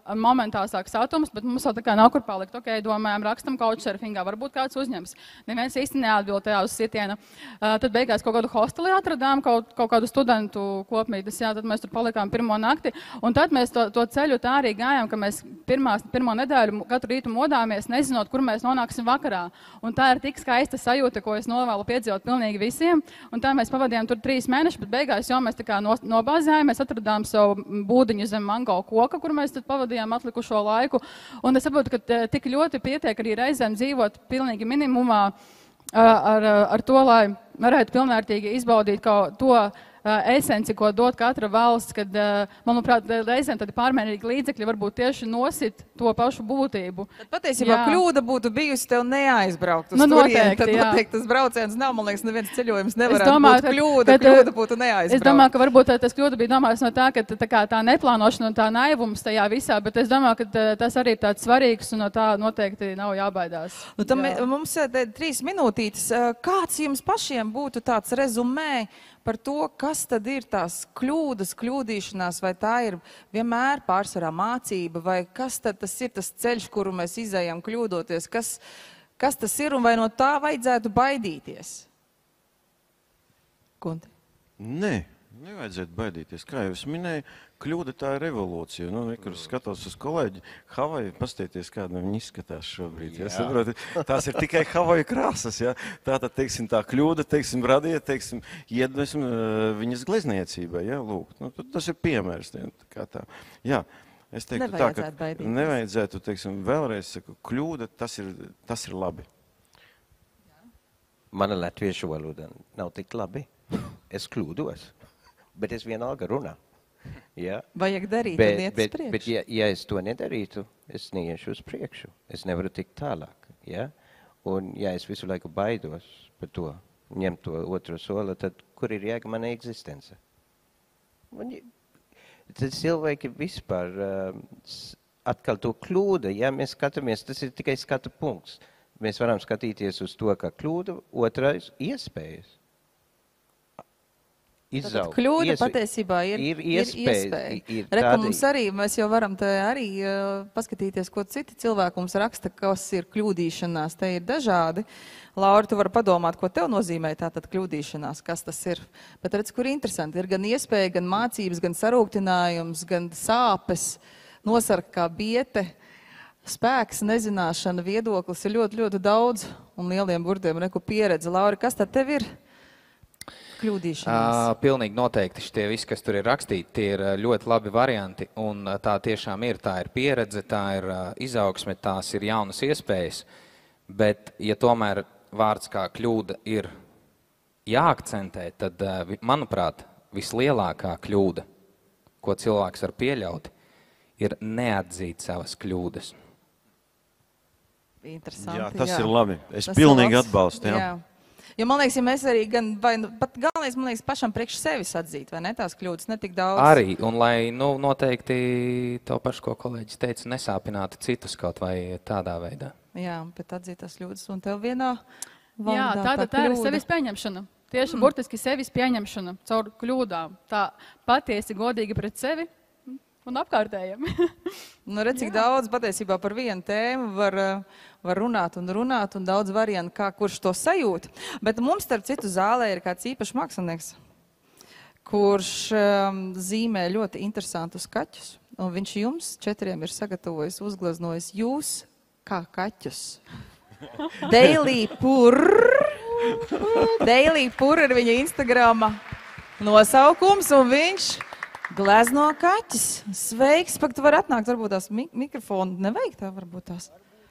momentā sāk satums, bet mums vēl tā kā nav kur palikt. Ok, domājam, rakstam couchsurfingā, varbūt kāds uzņems. Neviens īsti neatbild tajā uz sitienu. Uh, tad beigās kaut kādu hosteli atradām, kaut, kaut kādu studentu kopmītas, jā, tad mēs tur palikām pirmo nakti. Un tad mēs to, to ceļu tā arī gājām, ka mēs pirmās, pirmo nedēļu katru rītu modāmies, nezinot, kur mēs nonāksim vakarā. Un tā ir tik skaista sajūta, ko es novēlu piedzīvot pilnīgi visiem. Un tā mēs pavadījām tur trīs mēnešus, bet beigās jau mēs tā kā nobāzējām, mēs atradām savu būdiņu zem mango koka, kur mēs tad pavadījām atlikušo laiku. Un es saprotu, ka tik ļoti pietiek arī reizēm dzīvot pilnīgi minimumā ar, ar to, lai varētu pilnvērtīgi izbaudīt kaut to esenci, ko dod katra valsts, kad, manuprāt, reizēm tādi pārmērīgi līdzekļi varbūt tieši nosit to pašu būtību. Tad patiesībā jā. Kļūda būtu bijusi tev neaizbraukt uz nu, turien, noteikti, tad jā. noteikti tas brauciens nav, man liekas, neviens ceļojums nevarētu domāju, būt kļūda, kad, kļūda būtu neaizbraukt. Es domāju, ka varbūt tas kļūda bija domāts no tā, ka tā, kā, tā neplānošana un tā naivums tajā visā, bet es domāju, ka tas arī ir tāds svarīgs un no tā noteikti nav jābaidās. Nu, tam jā. Mums te trīs minūtītes. Kāds jums pašiem būtu tāds rezumē par to, kas tad ir tās kļūdas, kļūdīšanās, vai tā ir vienmēr pārsvarā mācība, vai kas tad tas ir tas ceļš, kuru mēs izējam kļūdoties, kas, kas tas ir un vai no tā vajadzētu baidīties? Kunti? Nē, nevajadzētu baidīties. Kā jau es minēju, kļūda tā ir revolūcija. Nu, kur skatos uz kolēģi Havaju, pastieties, kāda viņi izskatās šobrīd. Ja? Saproti, tās ir tikai Havaju krāsas. Ja? Tātad, teiksim, tā kļūda, teiksim, radīja, teiksim, iedvesmu viņas glezniecībai. Ja? Lūk, nu, tas ir piemērs. Ja? Kā tā. Jā, es teiktu tā, ka baidīties. nevajadzētu, teiksim, vēlreiz saku, kļūda, tas ir, tas ir labi. Mana latviešu valoda nav tik labi. Es kļūdos, bet es vienalga runā. Ja? Vajag darīt bet, un iet uz bet, priekšu. bet ja, ja es to nedarītu, es neiešu uz priekšu. Es nevaru tikt tālāk. Ja? Un ja es visu laiku baidos par to, ņemt to otru soli, tad kur ir jēga mana eksistence? Un, tad cilvēki vispār uh, atkal to kļūda. Ja mēs skatāmies, tas ir tikai skatu punkts. Mēs varam skatīties uz to, kā kļūda, otrais iespējas. Tātad kļūda Ies... patiesībā ir, ir iespēja. Ir, ir Reku mums arī, mēs jau varam te arī uh, paskatīties, ko citi cilvēki mums raksta, kas ir kļūdīšanās. Te ir dažādi. Laura, tu vari padomāt, ko tev nozīmē tātad kļūdīšanās, kas tas ir. Bet redz, kur interesanti. Ir gan iespēja, gan mācības, gan sarūktinājums, gan sāpes, nosarka kā biete, spēks, nezināšana, viedoklis ir ļoti, ļoti daudz un lieliem burdiem reku pieredze. Laura, kas tad tev ir? Uh, pilnīgi noteikti šitie visi, kas tur ir rakstīti, tie ir ļoti labi varianti, un tā tiešām ir, tā ir pieredze, tā ir uh, izaugsme, tās ir jaunas iespējas, bet, ja tomēr vārds kā kļūda ir jāakcentē, tad, uh, manuprāt, vislielākā kļūda, ko cilvēks var pieļaut, ir neatzīt savas kļūdas. Interesanti, jā. Tas jā. ir labi. Es tas pilnīgi labs. atbalstu, jā. jā. Jo man liekas, ja mēs arī gan, vai, pat galvenais, man liekas, pašam priekš sevis atzīt, vai ne, tās kļūdas netik daudz. Arī, un lai, nu, noteikti to pašu, ko kolēģis teica, nesāpinātu citus kaut vai tādā veidā. Jā, bet atzīt tās kļūdas, un tev vienā vārdā Jā, tā, tāda tā, tā ir kļūda. sevis pieņemšana. Tieši Mm. burtiski sevis pieņemšana caur kļūdām. Tā patiesi godīgi pret sevi un apkārtējiem. Nu, redz, cik daudz patiesībā par vienu tēmu var, var runāt un runāt, un daudz variantu, kā kurš to sajūt. Bet mums, starp citu, zālē ir kāds īpašs mākslinieks, kurš um, zīmē ļoti interesantus kaķus. Un viņš jums četriem ir sagatavojis, uzgleznojis jūs kā kaķus. Daily Purr. Daily Purr ir viņa Instagrama nosaukums, un viņš glezno kaķis. Sveiks, pak tu vari atnākt, varbūt tās mik mikrofonu nevajag tā, varbūt tās.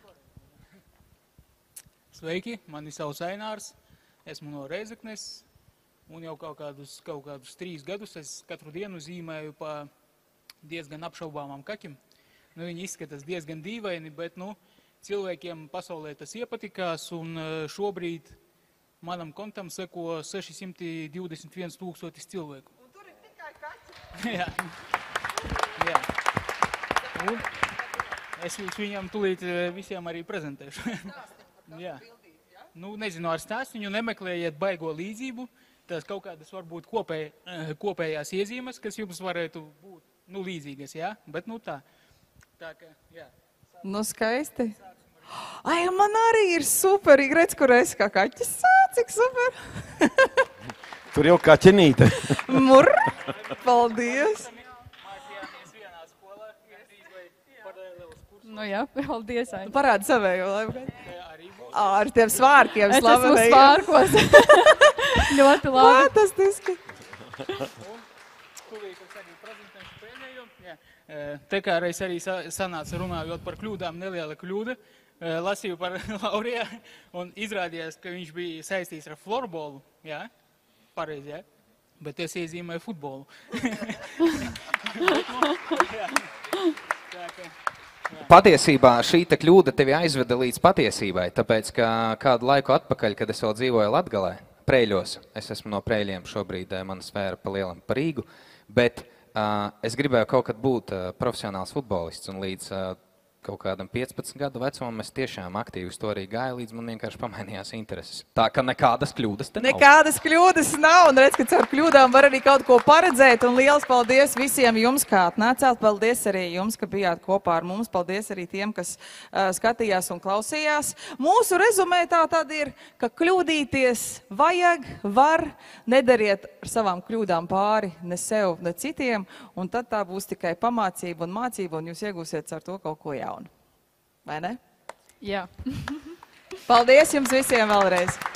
Sveiki, mani sauc Ainārs, esmu no Reizeknes, un jau kaut kādus, kaut kādus trīs gadus es katru dienu zīmēju pa diezgan apšaubāmām kaķim. Nu, viņi izskatās diezgan dīvaini, bet, nu, cilvēkiem pasaulē tas iepatikās, un šobrīd manam kontam seko seši simti divdesmit viens tūkstotis cilvēku. Un tur ir tikai kaķi. Jā. Jā. Un es viņam tūlīt visiem arī prezentēšu. Jā. Nu, nezinu, ar stāstu viņu nemeklējiet baigo līdzību. Tas kaut kādas varbūt kopēj, kopējās iezīmes, kas jums varētu būt, nu, līdzīgas, jā? Bet, nu, tā. Tā kā, jā. Nu, skaisti. Ai, man arī ir superīgi. Redz, kur es kā kaķis sāc, cik super. Tur jau kaķenīte. Mur, paldies. Mācījāmies vienā skolā, gandrīz vai paralēlos kursus. Nu jā, paldies. Aini. Parādi savējo, lai Arī būs. Ā, ar tiem svārkiem Es esmu slavenējiem. svārkos. Ļoti labi. Fantastiski. Tūlīt es arī prezentēšu pēdējo. Jā. Eh, Te kā reiz arī sa- sanāca runājot par kļūdām, neliela kļūda. Eh, Lasīju par Laurijā un izrādījās, ka viņš bija saistīts ar florbolu. Jā, pareizi, jā. Bet es iezīmēju futbolu. Jā. Tā kā, Patiesībā šī te kļūda tevi aizveda līdz patiesībai, tāpēc, ka kādu laiku atpakaļ, kad es vēl dzīvoju Latgalē, Preļos, es esmu no Preļiem šobrīd, eh, mana sfēra pa lielam par Rīgu, bet uh, es gribēju kaut kad būt uh, profesionāls futbolists, un līdz uh, kaut kādam piecpadsmit gadu vecumam es tiešām aktīvi uz to arī gāju, līdz man vienkārši pamainījās intereses. Tā ka nekādas kļūdas te nav. Nekādas kļūdas nav, un redz, ka caur kļūdām var arī kaut ko paredzēt, un liels paldies visiem jums, kā atnācāt. Paldies arī jums, ka bijāt kopā ar mums. Paldies arī tiem, kas uh, skatījās un klausījās. Mūsu rezumē tā tad ir, ka kļūdīties vajag, var, nedariet ar savām kļūdām pāri ne sev, ne citiem, un tad tā būs tikai pamācība un mācība, un jūs iegūsiet ar to kaut ko jaunu. Vai ne? Jā. Paldies jums visiem vēlreiz!